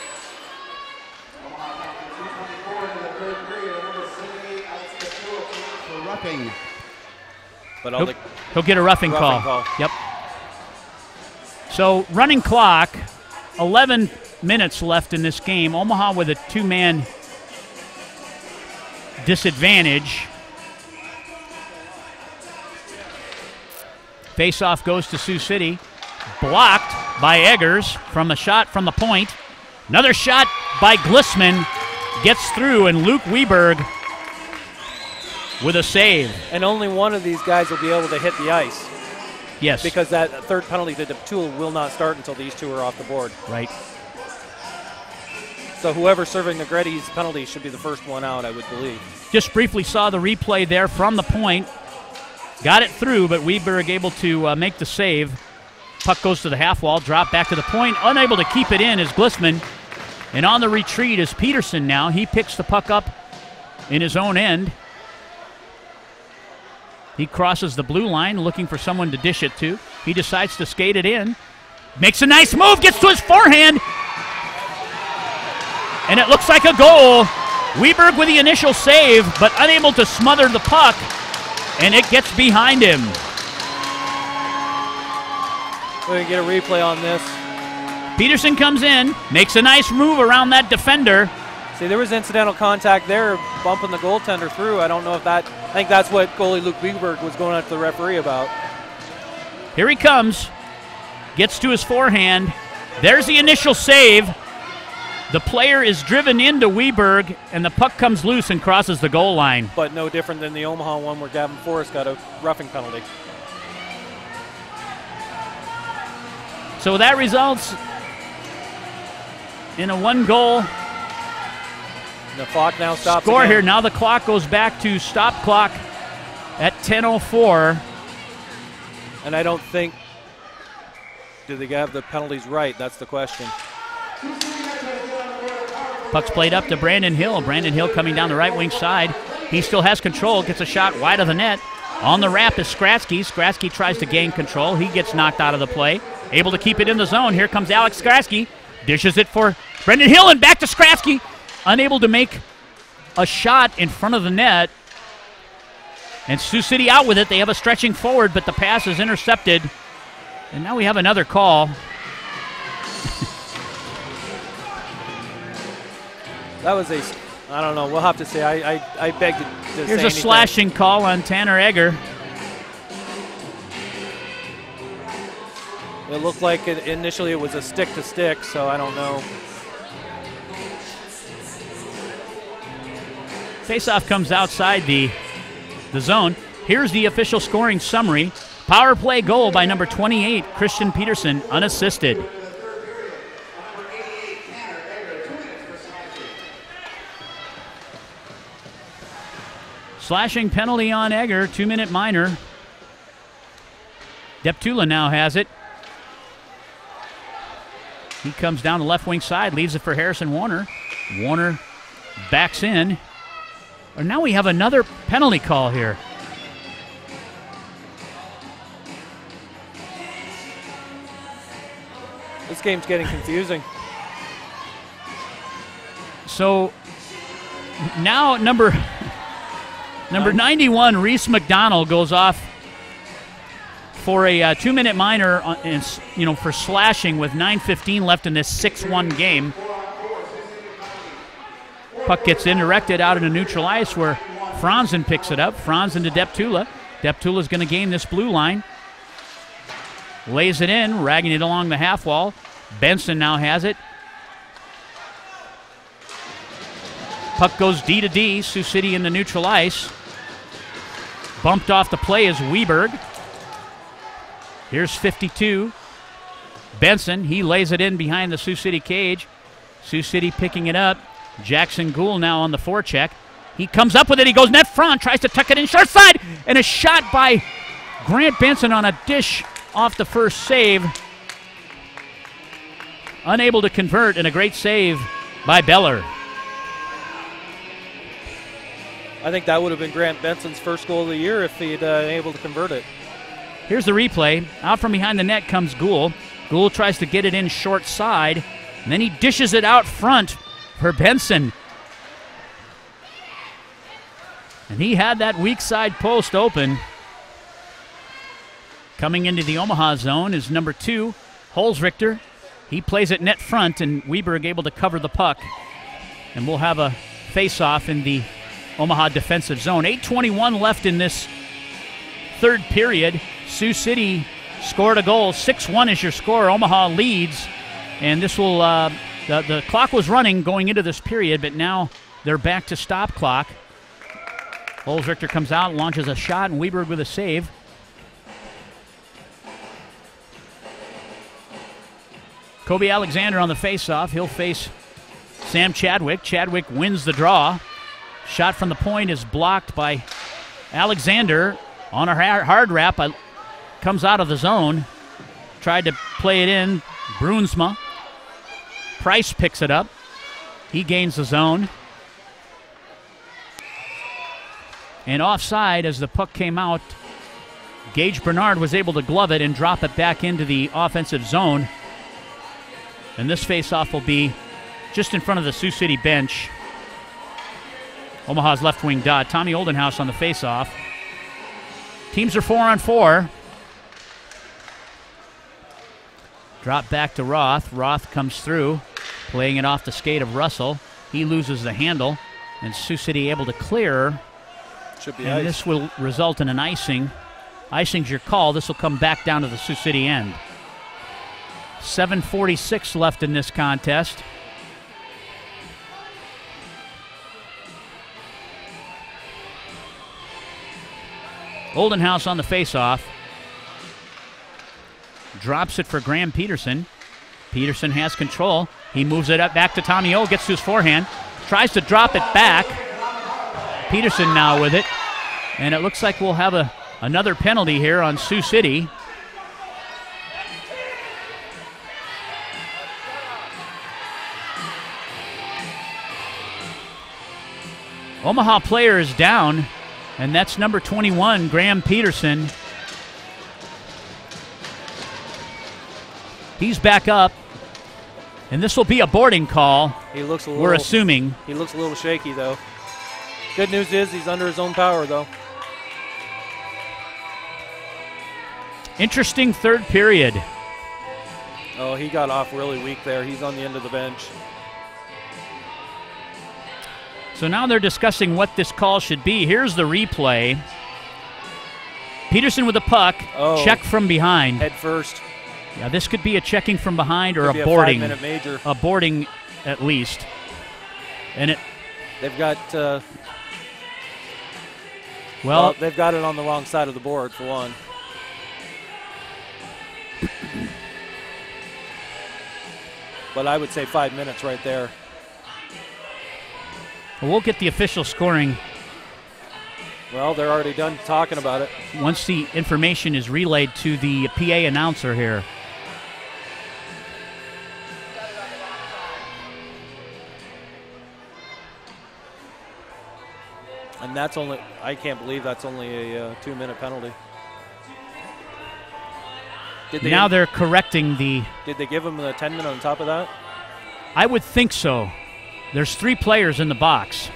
Roughing. But all he'll, the he'll get a roughing, roughing call. call. Yep. So running clock, eleven minutes left in this game. Omaha with a two-man disadvantage. Face-off goes to Sioux City. Blocked by Eggers from a shot from the point. Another shot by Glissman. Gets through, and Luke Weberg with a save. And only one of these guys will be able to hit the ice. Yes. Because that third penalty to Deptula will not start until these two are off the board. Right. So whoever's serving Negretti's penalty should be the first one out, I would believe. Just briefly saw the replay there from the point. Got it through, but Weberg able to uh, make the save. Puck goes to the half wall, drop back to the point. Unable to keep it in is Glissman. And on the retreat is Peterson now. He picks the puck up in his own end. He crosses the blue line looking for someone to dish it to. He decides to skate it in. Makes a nice move, gets to his forehand. And it looks like a goal. Weberg with the initial save, but unable to smother the puck. And it gets behind him. We're going to get a replay on this. Peterson comes in, makes a nice move around that defender. See, there was incidental contact there, bumping the goaltender through. I don't know if that, I think that's what goalie Luke Weberg was going out to the referee about. Here he comes, gets to his forehand. There's the initial save. The player is driven into Weberg, and the puck comes loose and crosses the goal line. But no different than the Omaha one where Gavin Forrest got a roughing penalty. So that results in a one-goal the clock now stops score again. here. Now the clock goes back to stop clock at ten oh four. And I don't think, do they have the penalties right? That's the question. Puck's played up to Brandon Hill. Brandon Hill coming down the right wing side. He still has control, gets a shot wide of the net. On the wrap is Skratsky. Skratsky tries to gain control. He gets knocked out of the play. Able to keep it in the zone. Here comes Alex Skratsky. Dishes it for Brandon Hill and back to Skratsky. Unable to make a shot in front of the net. And Sioux City out with it. They have a stretching forward, but the pass is intercepted. And now we have another call. That was a, I don't know, we'll have to say, I I, I beg to, to Here's say a anything. slashing call on Tanner Egger. It looked like it, initially it was a stick to stick, so I don't know. Faceoff comes outside the, the zone. Here's the official scoring summary. Power play goal by number twenty-eight, Christian Peterson, unassisted. Slashing penalty on Egger, two-minute minor. Deptula now has it. He comes down the left wing side, leaves it for Harrison Warner. Warner backs in. And now we have another penalty call here. This game's getting confusing. So now number number ninety-one, Reese McDonald, goes off for a uh, two-minute minor, on, in, you know, for slashing with nine fifteen left in this six one game. Puck gets indirected out into neutral ice where Franzen picks it up. Franzen to Deptula. Deptula's going to gain this blue line. Lays it in, ragging it along the half wall. Benson now has it. Puck goes D to D. Sioux City in the neutral ice. Bumped off the play is Weberg. Here's fifty-two. Benson, he lays it in behind the Sioux City cage. Sioux City picking it up. Jackson Gould now on the forecheck. He comes up with it. He goes net front, tries to tuck it in short side, and a shot by Grant Benson on a dish off the first save. Unable to convert, and a great save by Beller. I think that would have been Grant Benson's first goal of the year if he'd uh, been able to convert it. Here's the replay. Out from behind the net comes Gould. Gould tries to get it in short side, and then he dishes it out front for Benson. And he had that weak side post open. Coming into the Omaha zone is number two, Holzrichter. He plays it net front, and Weberg able to cover the puck. And we'll have a face-off in the Omaha defensive zone. eight twenty-one left in this third period. Sioux City scored a goal. six one is your score. Omaha leads. And this will, uh, the, the clock was running going into this period, but now they're back to stop clock. Holzrichter comes out, launches a shot, and Weberg with a save. Kobe Alexander on the face-off. He'll face Sam Chadwick. Chadwick wins the draw. Shot from the point is blocked by Alexander on a hard wrap. Comes out of the zone. Tried to play it in. Brunsma. Price picks it up. He gains the zone. And offside as the puck came out, Gage Bernard was able to glove it and drop it back into the offensive zone. And this faceoff will be just in front of the Sioux City bench. Omaha's left wing dot. Tommy Oldenhouse on the faceoff. Teams are four on four. Drop back to Roth. Roth comes through, playing it off the skate of Russell. He loses the handle, and Sioux City able to clear. Should be and ice. This will result in an icing. Icing's your call. This will come back down to the Sioux City end. seven forty-six left in this contest. Oldenhouse on the faceoff. Drops it for Graham Peterson. Peterson has control. He moves it up back to Tommy O, gets to his forehand, tries to drop it back. Peterson now with it. And it looks like we'll have a another penalty here on Sioux City. Omaha player is down, and that's number twenty-one, Graham Peterson. He's back up, and this will be a boarding call. He looks a little, we're assuming. He looks a little shaky, though. Good news is he's under his own power, though. Interesting third period. Oh, he got off really weak there. He's on the end of the bench. So now they're discussing what this call should be. Here's the replay. Peterson with the puck. Oh, check from behind. Head first. Yeah, this could be a checking from behind or could a be boarding. A five-minute major. A boarding at least. And it. They've got. Uh, well, well, they've got it on the wrong side of the board for one. But I would say five minutes right there. We'll get the official scoring. Well, they're already done talking about it. Once the information is relayed to the P A announcer here. And that's only, I can't believe that's only a uh, two-minute penalty. Did they now they're correcting the... Did they give him the ten-minute on top of that? I would think so. There's three players in the box.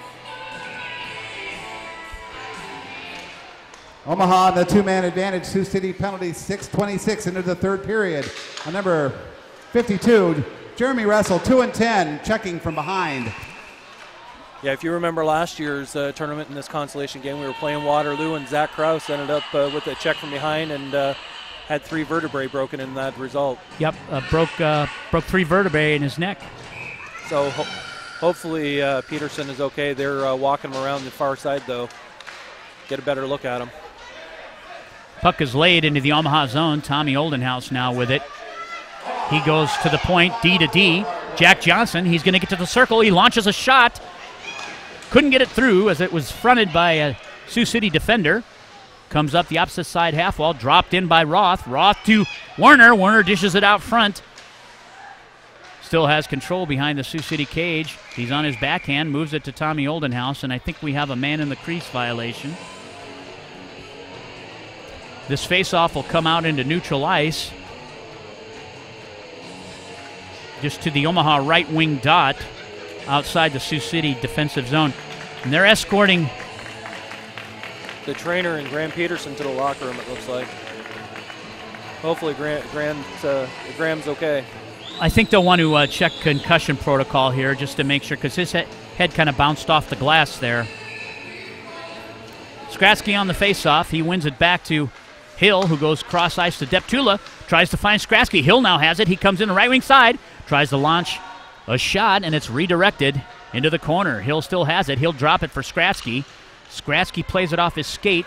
Omaha on the two-man advantage. Sioux City penalty six twenty-six into the third period. On number fifty-two, Jeremy Russell, two and ten, checking from behind. Yeah, if you remember last year's uh, tournament in this consolation game, we were playing Waterloo, and Zach Krause ended up uh, with a check from behind and uh, had three vertebrae broken in that result. Yep, uh, broke uh, broke three vertebrae in his neck. So ho hopefully uh, Peterson is okay. They're uh, walking him around the far side, though. Get a better look at him. Puck is laid into the Omaha zone. Tommy Oldenhouse now with it. He goes to the point, D to D. Jack Johnson, he's going to get to the circle. He launches a shot. Couldn't get it through as it was fronted by a Sioux City defender. Comes up the opposite side half wall, dropped in by Roth. Roth to Werner. Werner dishes it out front. Still has control behind the Sioux City cage. He's on his backhand, moves it to Tommy Oldenhouse, and I think we have a man in the crease violation. This faceoff will come out into neutral ice. Just to the Omaha right wing dot outside the Sioux City defensive zone. And they're escorting the trainer and Graham Peterson to the locker room, it looks like. Hopefully Grant, Grant, uh, Graham's okay. I think they'll want to uh, check concussion protocol here just to make sure, because his he head kind of bounced off the glass there. Skratsky on the faceoff. He wins it back to Hill, who goes cross ice to Deptula. Tries to find Skratsky. Hill now has it. He comes in the right wing side. Tries to launch a shot, and it's redirected into the corner. Hill still has it. He'll drop it for Skratsky. Skratsky plays it off his skate.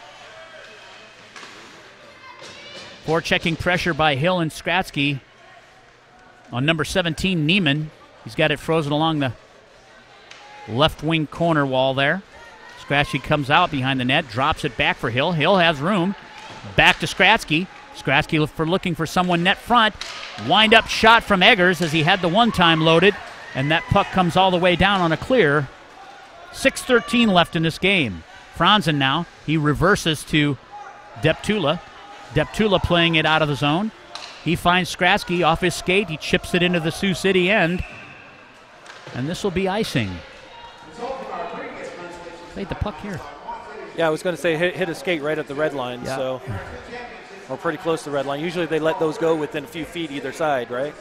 Forechecking pressure by Hill and Skratsky on number seventeen, Neiman. He's got it frozen along the left wing corner wall there. Skratsky comes out behind the net, drops it back for Hill. Hill has room. Back to Skratsky. Skratsky for looking for someone net front. Wind up shot from Eggers as he had the one time loaded, and that puck comes all the way down on a clear. six thirteen left in this game. Franzen now, he reverses to Deptula. Deptula playing it out of the zone. He finds Skratsky off his skate. He chips it into the Sioux City end. And this will be icing. Played the puck here. Yeah, I was going to say hit, hit a skate right at the red line, yeah. so we're pretty close to the red line. Usually they let those go within a few feet either side, right?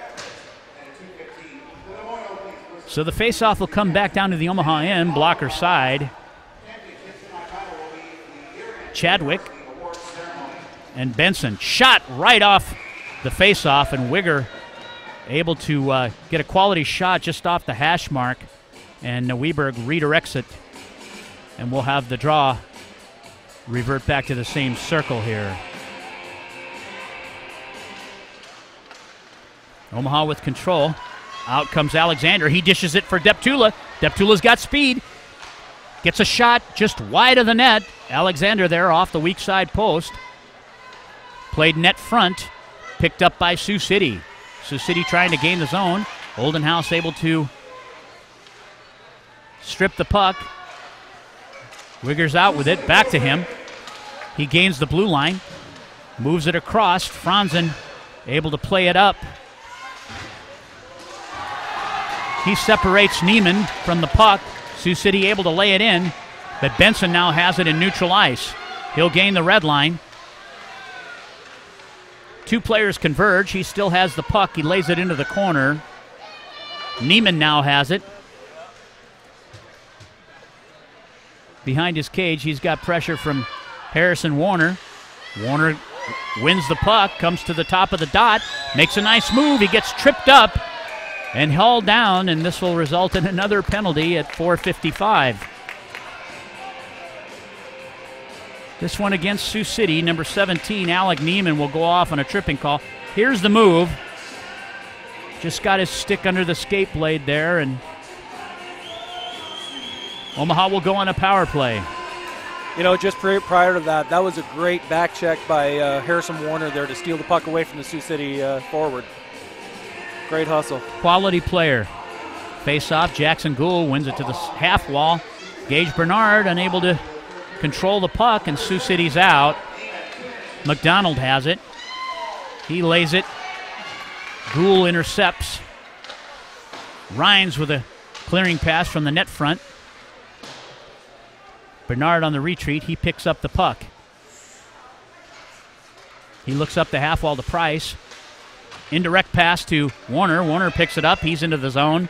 So the faceoff will come back down to the Omaha end, blocker side. Chadwick and Benson shot right off the faceoff, and Wigger able to uh, get a quality shot just off the hash mark, and uh, Weberg redirects it, and we'll have the draw revert back to the same circle here. Omaha with control. Out comes Alexander. He dishes it for Deptula. Deptula's got speed. Gets a shot just wide of the net. Alexander there off the weak side post. Played net front. Picked up by Sioux City. Sioux City trying to gain the zone. Oldenhouse able to strip the puck. Wiggers out with it. Back to him. He gains the blue line. Moves it across. Franzen able to play it up. He separates Neiman from the puck. Sioux City able to lay it in, but Benson now has it in neutral ice. He'll gain the red line. Two players converge. He still has the puck. He lays it into the corner. Neiman now has it. Behind his cage, he's got pressure from Harrison Warner. Warner wins the puck, comes to the top of the dot, makes a nice move. He gets tripped up and hauled down, and this will result in another penalty at four fifty-five. This one against Sioux City. Number seventeen, Alec Neiman, will go off on a tripping call. Here's the move. Just got his stick under the skate blade there, and Omaha will go on a power play. You know, just prior to that, that was a great back check by uh, Harrison Warner there to steal the puck away from the Sioux City uh, forward. Great hustle. Quality player. Face off, Jackson Gould wins it to the half wall. Gage Bernard unable to control the puck, and Sioux City's out. McDonald has it. He lays it. Gould intercepts. Rhines with a clearing pass from the net front. Bernard on the retreat. He picks up the puck. He looks up the half wall to Price. Indirect pass to Warner. Warner picks it up. He's into the zone.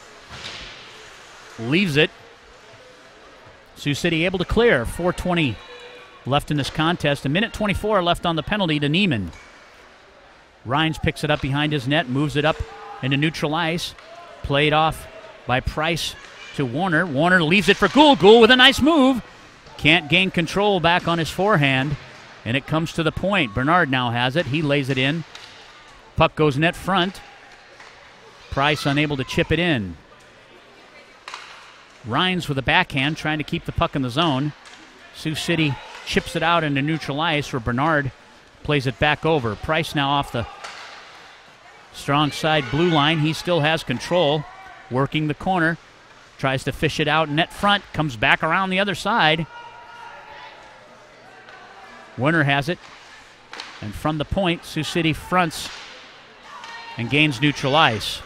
Leaves it. Sioux City able to clear. four twenty left in this contest. A minute twenty-four left on the penalty to Neiman. Rhines picks it up behind his net, moves it up into neutral ice. Played off by Price to Warner. Warner leaves it for Gould. Gould with a nice move. Can't gain control back on his forehand, and it comes to the point. Bernard now has it. He lays it in. Puck goes net front. Price unable to chip it in. Rhines with a backhand trying to keep the puck in the zone. Sioux City chips it out into neutral ice where Bernard plays it back over. Price now off the strong side blue line. He still has control. Working the corner. Tries to fish it out net front. Comes back around the other side. Werner has it. And from the point, Sioux City fronts and gains neutral ice.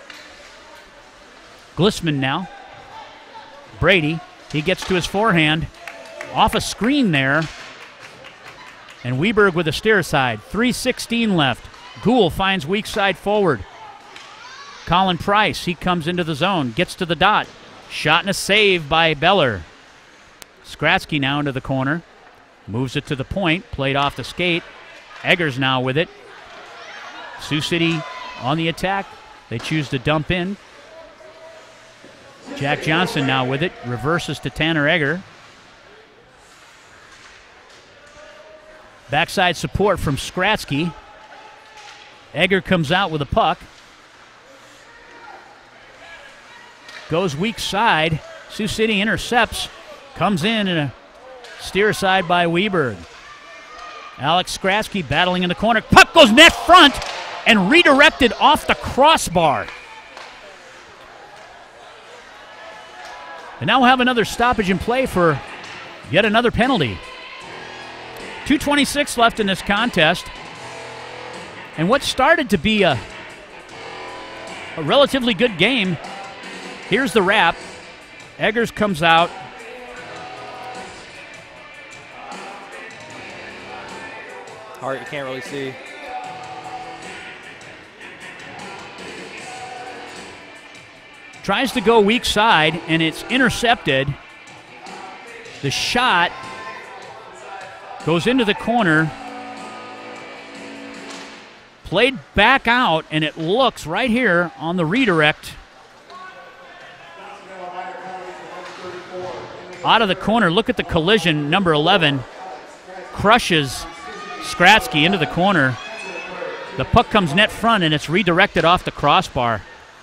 Glissman now. Brady, he gets to his forehand. Off a screen there. And Weberg with a steer side. three sixteen left. Gould finds weak side forward. Colin Price, he comes into the zone. Gets to the dot. Shot and a save by Beller. Skratsky now into the corner. Moves it to the point. Played off the skate. Eggers now with it. Sioux City on the attack. They choose to dump in. Jack Johnson now with it. Reverses to Tanner Egger. Backside support from Skratsky. Egger comes out with a puck. Goes weak side. Sioux City intercepts. Comes in and a steer side by Weberg. Alex Skratsky battling in the corner. Puck goes net front and redirected off the crossbar. And now we'll have another stoppage in play for yet another penalty. two twenty-six left in this contest. And what started to be a, a relatively good game, here's the wrap. Eggers comes out. Hard, you can't really see. Tries to go weak side, and it's intercepted. The shot goes into the corner. Played back out, and it looks right here on the redirect. Out of the corner. Look at the collision, number eleven. crushes Skratsky into the corner. The puck comes net front, and it's redirected off the crossbar.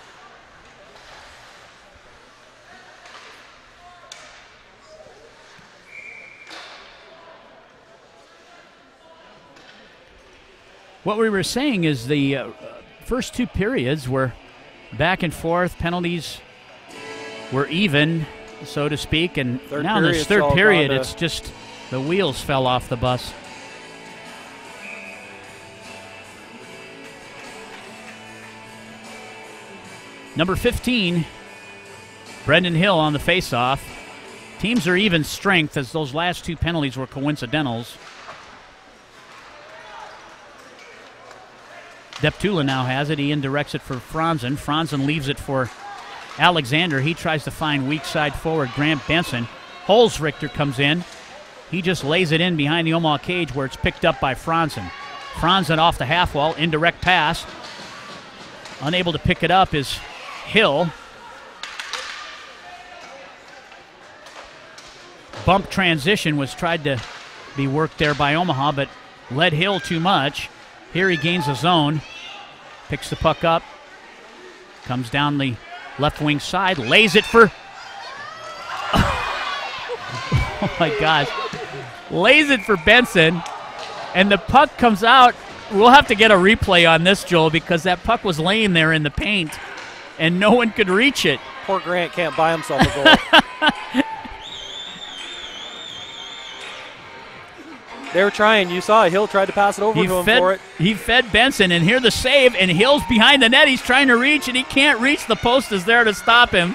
What we were saying is the uh, first two periods were back and forth. Penalties were even, so to speak, and Third now in this third all period, gone to- it's just the wheels fell off the bus. Number fifteen, Brendan Hill on the faceoff. Teams are even strength as those last two penalties were coincidentals. Deptula now has it. He indirects it for Franzen. Franzen leaves it for Alexander. He tries to find weak side forward Grant Benson. Holzrichter comes in. He just lays it in behind the Omaha cage where it's picked up by Franzen. Franzen off the half wall. Indirect pass. Unable to pick it up is Hill. Bump transition was tried to be worked there by Omaha, but led Hill too much. Here he gains a zone, picks the puck up, comes down the left wing side, lays it for, oh my gosh, lays it for Benson, and the puck comes out. We'll have to get a replay on this, Joel, because that puck was laying there in the paint, and no one could reach it. Poor Grant can't buy himself a goal. They were trying. You saw Hill tried to pass it over He to him fed, for it. he fed Benson, and here the save, and Hill's behind the net. He's trying to reach, and he can't reach. The post is there to stop him.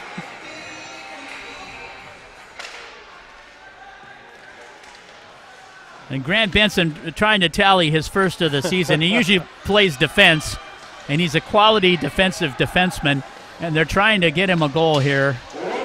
And Grant Benson trying to tally his first of the season. He usually plays defense, and he's a quality defensive defenseman, and they're trying to get him a goal here.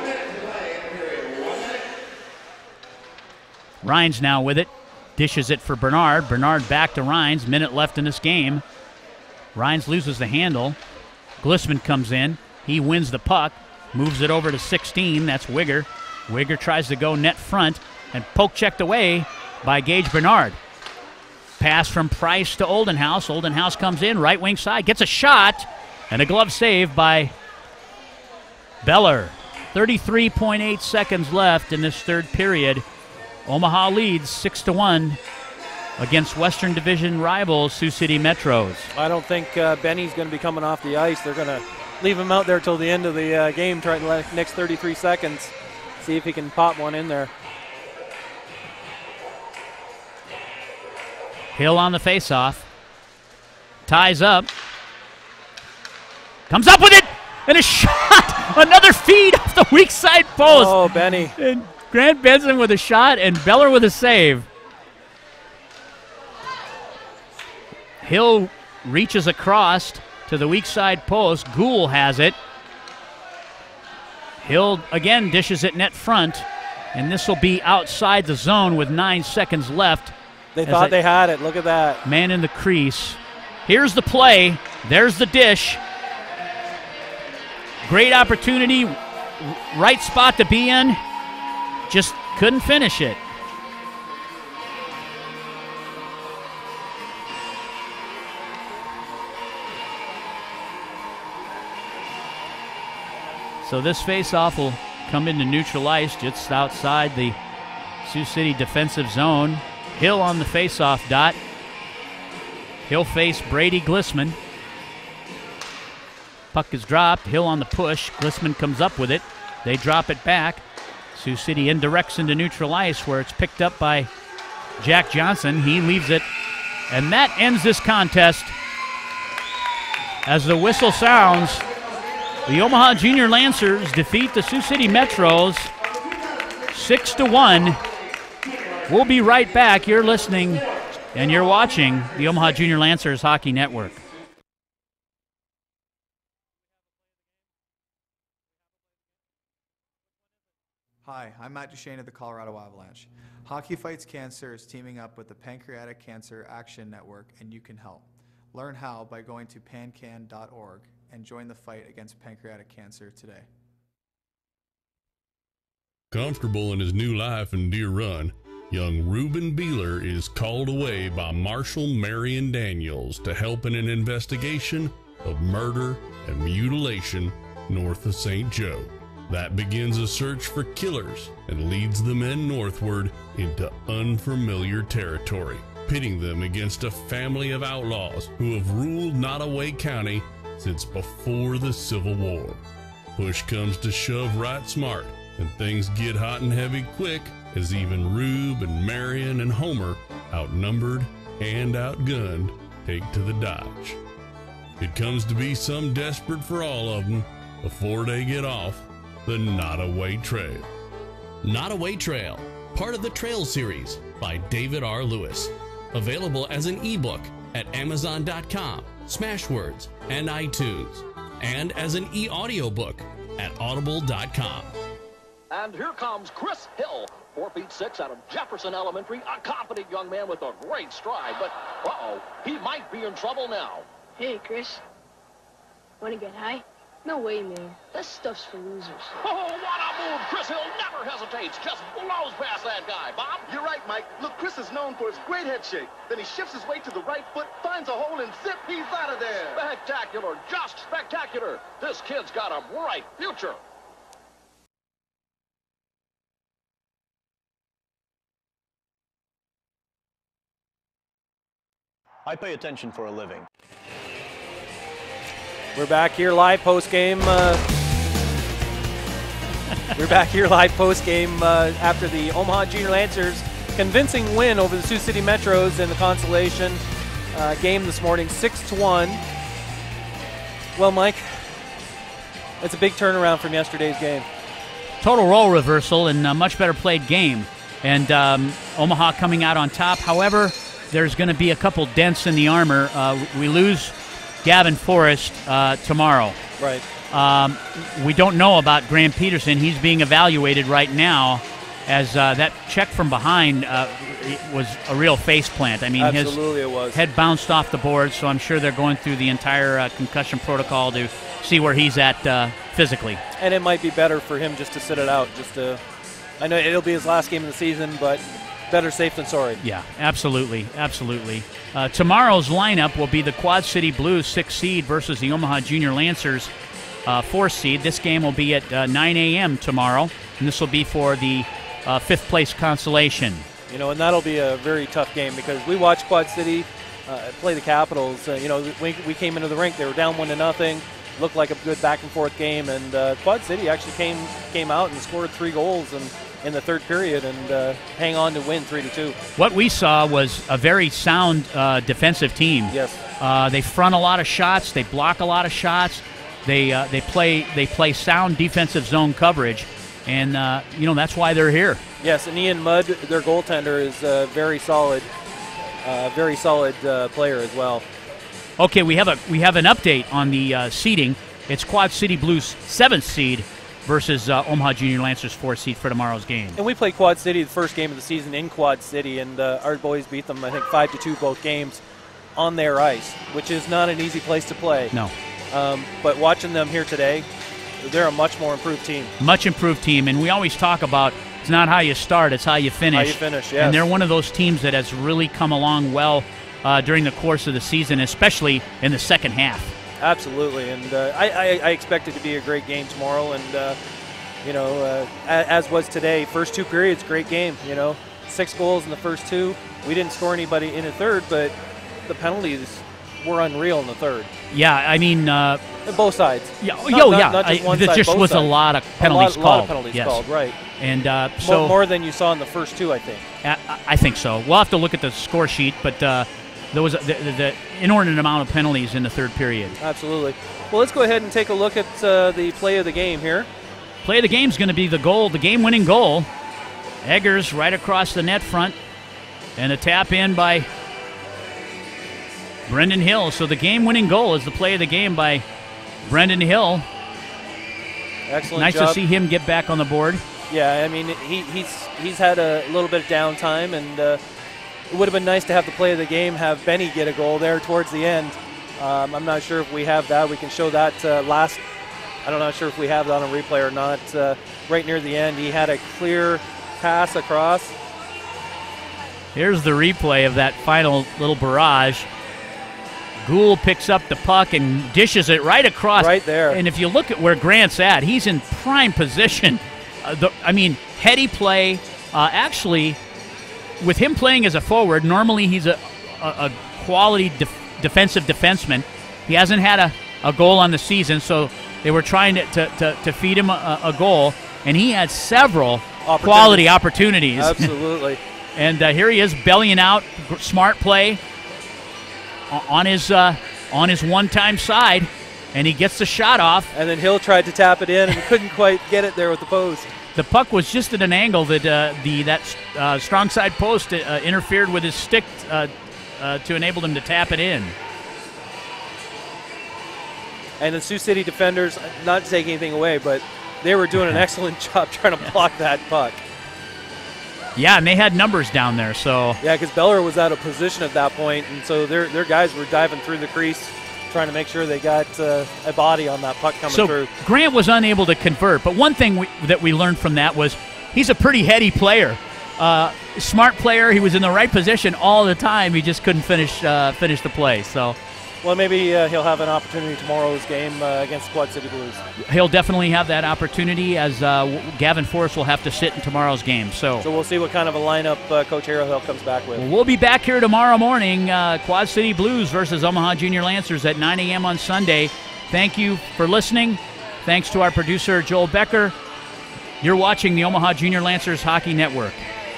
Rhines now with it. Dishes it for Bernard. Bernard back to Rhines. Minute left in this game. Rhines loses the handle. Glissman comes in. He wins the puck. Moves it over to sixteen. That's Wigger. Wigger tries to go net front and poke checked away by Gage Bernard. Pass from Price to Oldenhouse. Oldenhouse comes in. Right wing side. Gets a shot. And a glove save by Beller. thirty-three point eight seconds left in this third period. Omaha leads six to one against Western Division rivals Sioux City Metros. I don't think uh, Benny's going to be coming off the ice. They're going to leave him out there till the end of the uh, game, try the next thirty-three seconds, see if he can pop one in there. Hill on the faceoff. Ties up. Comes up with it! And a shot! Another feed off the weak side post. Oh, Benny. And Grant Benson with a shot and Beller with a save. Hill reaches across to the weak side post. Gould has it. Hill again dishes it net front, and this will be outside the zone with nine seconds left. They thought they had it. Look at that. Man in the crease. Here's the play. There's the dish. Great opportunity. Right spot to be in. Just couldn't finish it. So this faceoff will come into neutral ice just outside the Sioux City defensive zone. Hill on the faceoff dot. He'll face Brady Glissman. Puck is dropped. Hill on the push. Glissman comes up with it. They drop it back. Sioux City indirects into neutral ice where it's picked up by Jack Johnson. He leaves it. And that ends this contest. As the whistle sounds, the Omaha Junior Lancers defeat the Sioux City Metros six to one. We'll be right back. You're listening and you're watching the Omaha Junior Lancers Hockey Network. Hi, I'm Matt Duchesne of the Colorado Avalanche. Hockey Fights Cancer is teaming up with the Pancreatic Cancer Action Network, and you can help. Learn how by going to pancan dot org and join the fight against pancreatic cancer today. Comfortable in his new life in Deer Run, young Reuben Beeler is called away by Marshal Marion Daniels to help in an investigation of murder and mutilation north of Saint Joe. That begins a search for killers and leads the men northward into unfamiliar territory, pitting them against a family of outlaws who have ruled Nottoway County since before the Civil War. Push comes to shove right smart, and things get hot and heavy quick as even Rube and Marion and Homer, outnumbered and outgunned, take to the dodge. It comes to be some desperate for all of them before they get off the Nottoway Trail. Nottoway Trail, part of the Trail series by David R. Lewis. Available as an ebook at amazon dot com, Smashwords, and iTunes, and as an e-audiobook at audible dot com. And here comes Chris Hill, four feet six out of Jefferson Elementary, a confident young man with a great stride, but uh-oh, he might be in trouble now. Hey, Chris. Want to get high? No way, man. That stuff's for losers. Oh, what a move! Chris Hill never hesitates, just blows past that guy. Bob? You're right, Mike. Look, Chris is known for his great head shake. Then he shifts his weight to the right foot, finds a hole, and zip, he's out of there. Spectacular, just spectacular. This kid's got a bright future. I pay attention for a living. We're back here live post-game. Uh, we're back here live post-game uh, after the Omaha Junior Lancers convincing win over the Sioux City Metros in the Consolation uh, game this morning, six to one. Well, Mike, it's a big turnaround from yesterday's game. Total role reversal and a much better played game. And um, Omaha coming out on top. However, there's going to be a couple dents in the armor. Uh, we lose Gavin Forrest uh, tomorrow. Right. Um, we don't know about Graham Peterson. He's being evaluated right now as uh, that check from behind uh, was a real face plant. I mean, Absolutely his it was. head bounced off the board, so I'm sure they're going through the entire uh, concussion protocol to see where he's at uh, physically. And it might be better for him just to sit it out. Just to, I know it'll be his last game of the season, but better safe than sorry. Yeah, absolutely, absolutely. Uh, tomorrow's lineup will be the Quad City Blues sixth seed versus the Omaha Junior Lancers uh, fourth seed. This game will be at uh, nine a m tomorrow, and this will be for the uh, fifth place consolation. You know, and that'll be a very tough game because we watched Quad City uh, play the Capitals. Uh, you know, we, we came into the rink, they were down one to nothing. Looked like a good back and forth game, and uh, Quad City actually came came out and scored three goals and in the third period and uh, hang on to win three to two. What we saw was a very sound uh, defensive team. Yes. Uh, they front a lot of shots. They block a lot of shots. They uh, they play they play sound defensive zone coverage, and uh, you know that's why they're here. Yes, and Ian Mudd, their goaltender, is a very solid, uh, very solid uh, player as well. Okay, we have a we have an update on the uh, seeding. It's Quad City Blues seventh seed versus uh, Omaha Junior Lancers fourth seed for tomorrow's game. And we played Quad City the first game of the season in Quad City, and uh, our boys beat them, I think, five to two both games on their ice, which is not an easy place to play. No. Um, but watching them here today, they're a much more improved team. Much improved team, and we always talk about it's not how you start, it's how you finish. How you finish, yes. And they're one of those teams that has really come along well uh, during the course of the season, especially in the second half. Absolutely, and uh, I, I, I expect it to be a great game tomorrow, and uh, you know, uh, as was today, first two periods, great game, you know, six goals in the first two. We didn't score anybody in the third, but the penalties were unreal in the third. Yeah, I mean, uh, both sides. Yeah, not, yo, not, yeah. Not just I, one there side, just both was sides. a lot of penalties a lot, called. A lot of penalties yes. called, right? And uh, more, so more than you saw in the first two, I think. I, I think so. We'll have to look at the score sheet, but uh, there was a, the, the, the inordinate amount of penalties in the third period. Absolutely. Well, let's go ahead and take a look at uh, the play of the game here. Play of the game is going to be the goal, the game-winning goal. Eggers right across the net front, and a tap in by Brendan Hill. So the game-winning goal is the play of the game by Brendan Hill. Excellent Nice job. to see him get back on the board. Yeah, I mean, he, he's he's had a little bit of downtime, and uh, it would have been nice to have the play of the game, have Benny get a goal there towards the end. Um, I'm not sure if we have that. We can show that uh, last. I'm not sure if we have that on replay or not. Uh, right near the end, he had a clear pass across, Here's the replay of that final little barrage. Gould picks up the puck and dishes it right across. Right there. And if you look at where Grant's at, he's in prime position. Uh, the, I mean, heady play. Uh, actually, with him playing as a forward, normally he's a, a, a quality def- defensive defenseman. He hasn't had a, a goal on the season, so they were trying to, to, to, to feed him a, a goal, and he had several opportunities. quality opportunities. Absolutely. And uh, here he is bellying out, smart play on his uh, on his one-time side, and he gets the shot off. And then Hill tried to tap it in and couldn't quite get it there with the post. The puck was just at an angle that uh, the that uh, strong side post uh, interfered with his stick uh, uh, to enable him to tap it in. And the Sioux City defenders, not to take anything away, but they were doing an excellent job trying to block that puck. Yeah, and they had numbers down there, so. Yeah, because Beller was out of position at that point, and so their their guys were diving through the crease, trying to make sure they got uh, a body on that puck coming so through. Grant was unable to convert, but one thing we, that we learned from that was he's a pretty heady player. Uh, smart player. He was in the right position all the time. He just couldn't finish uh, finish the play. So. Well, maybe uh, he'll have an opportunity tomorrow's game uh, against Quad City Blues. He'll definitely have that opportunity, as uh, Gavin Forrest will have to sit in tomorrow's game. So, so we'll see what kind of a lineup uh, Coach Harrowhill comes back with. We'll be back here tomorrow morning. Uh, Quad City Blues versus Omaha Junior Lancers at nine a.m. on Sunday. Thank you for listening. Thanks to our producer, Joel Becker. You're watching the Omaha Junior Lancers Hockey Network.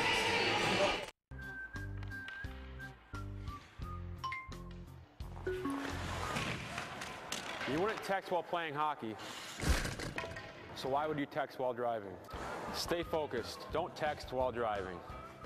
You wouldn't text while playing hockey, so why would you text while driving? Stay focused. Don't text while driving.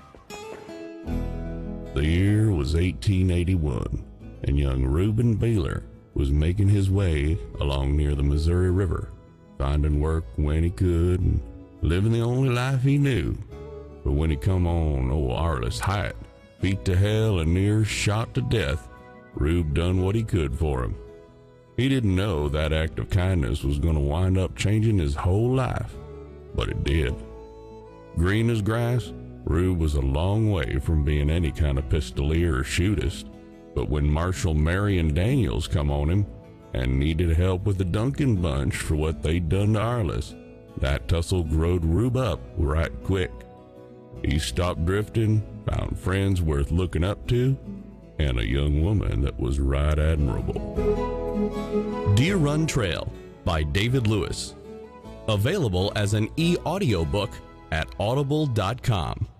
The year was eighteen eighty-one, and young Reuben Baylor was making his way along near the Missouri River, finding work when he could and living the only life he knew. But when he come on old Arliss Height, beat to hell and near shot to death, Rube done what he could for him. He didn't know that act of kindness was going to wind up changing his whole life, but it did. Green as grass, Rube was a long way from being any kind of pistolier or shootist, but when Marshal Marion Daniels come on him and needed help with the Duncan bunch for what they'd done to Arliss, that tussle growed Rube up right quick. He stopped drifting, found friends worth looking up to, and a young woman that was right admirable. Deer Run Trail by David Lewis. Available as an e-audiobook at audible dot com.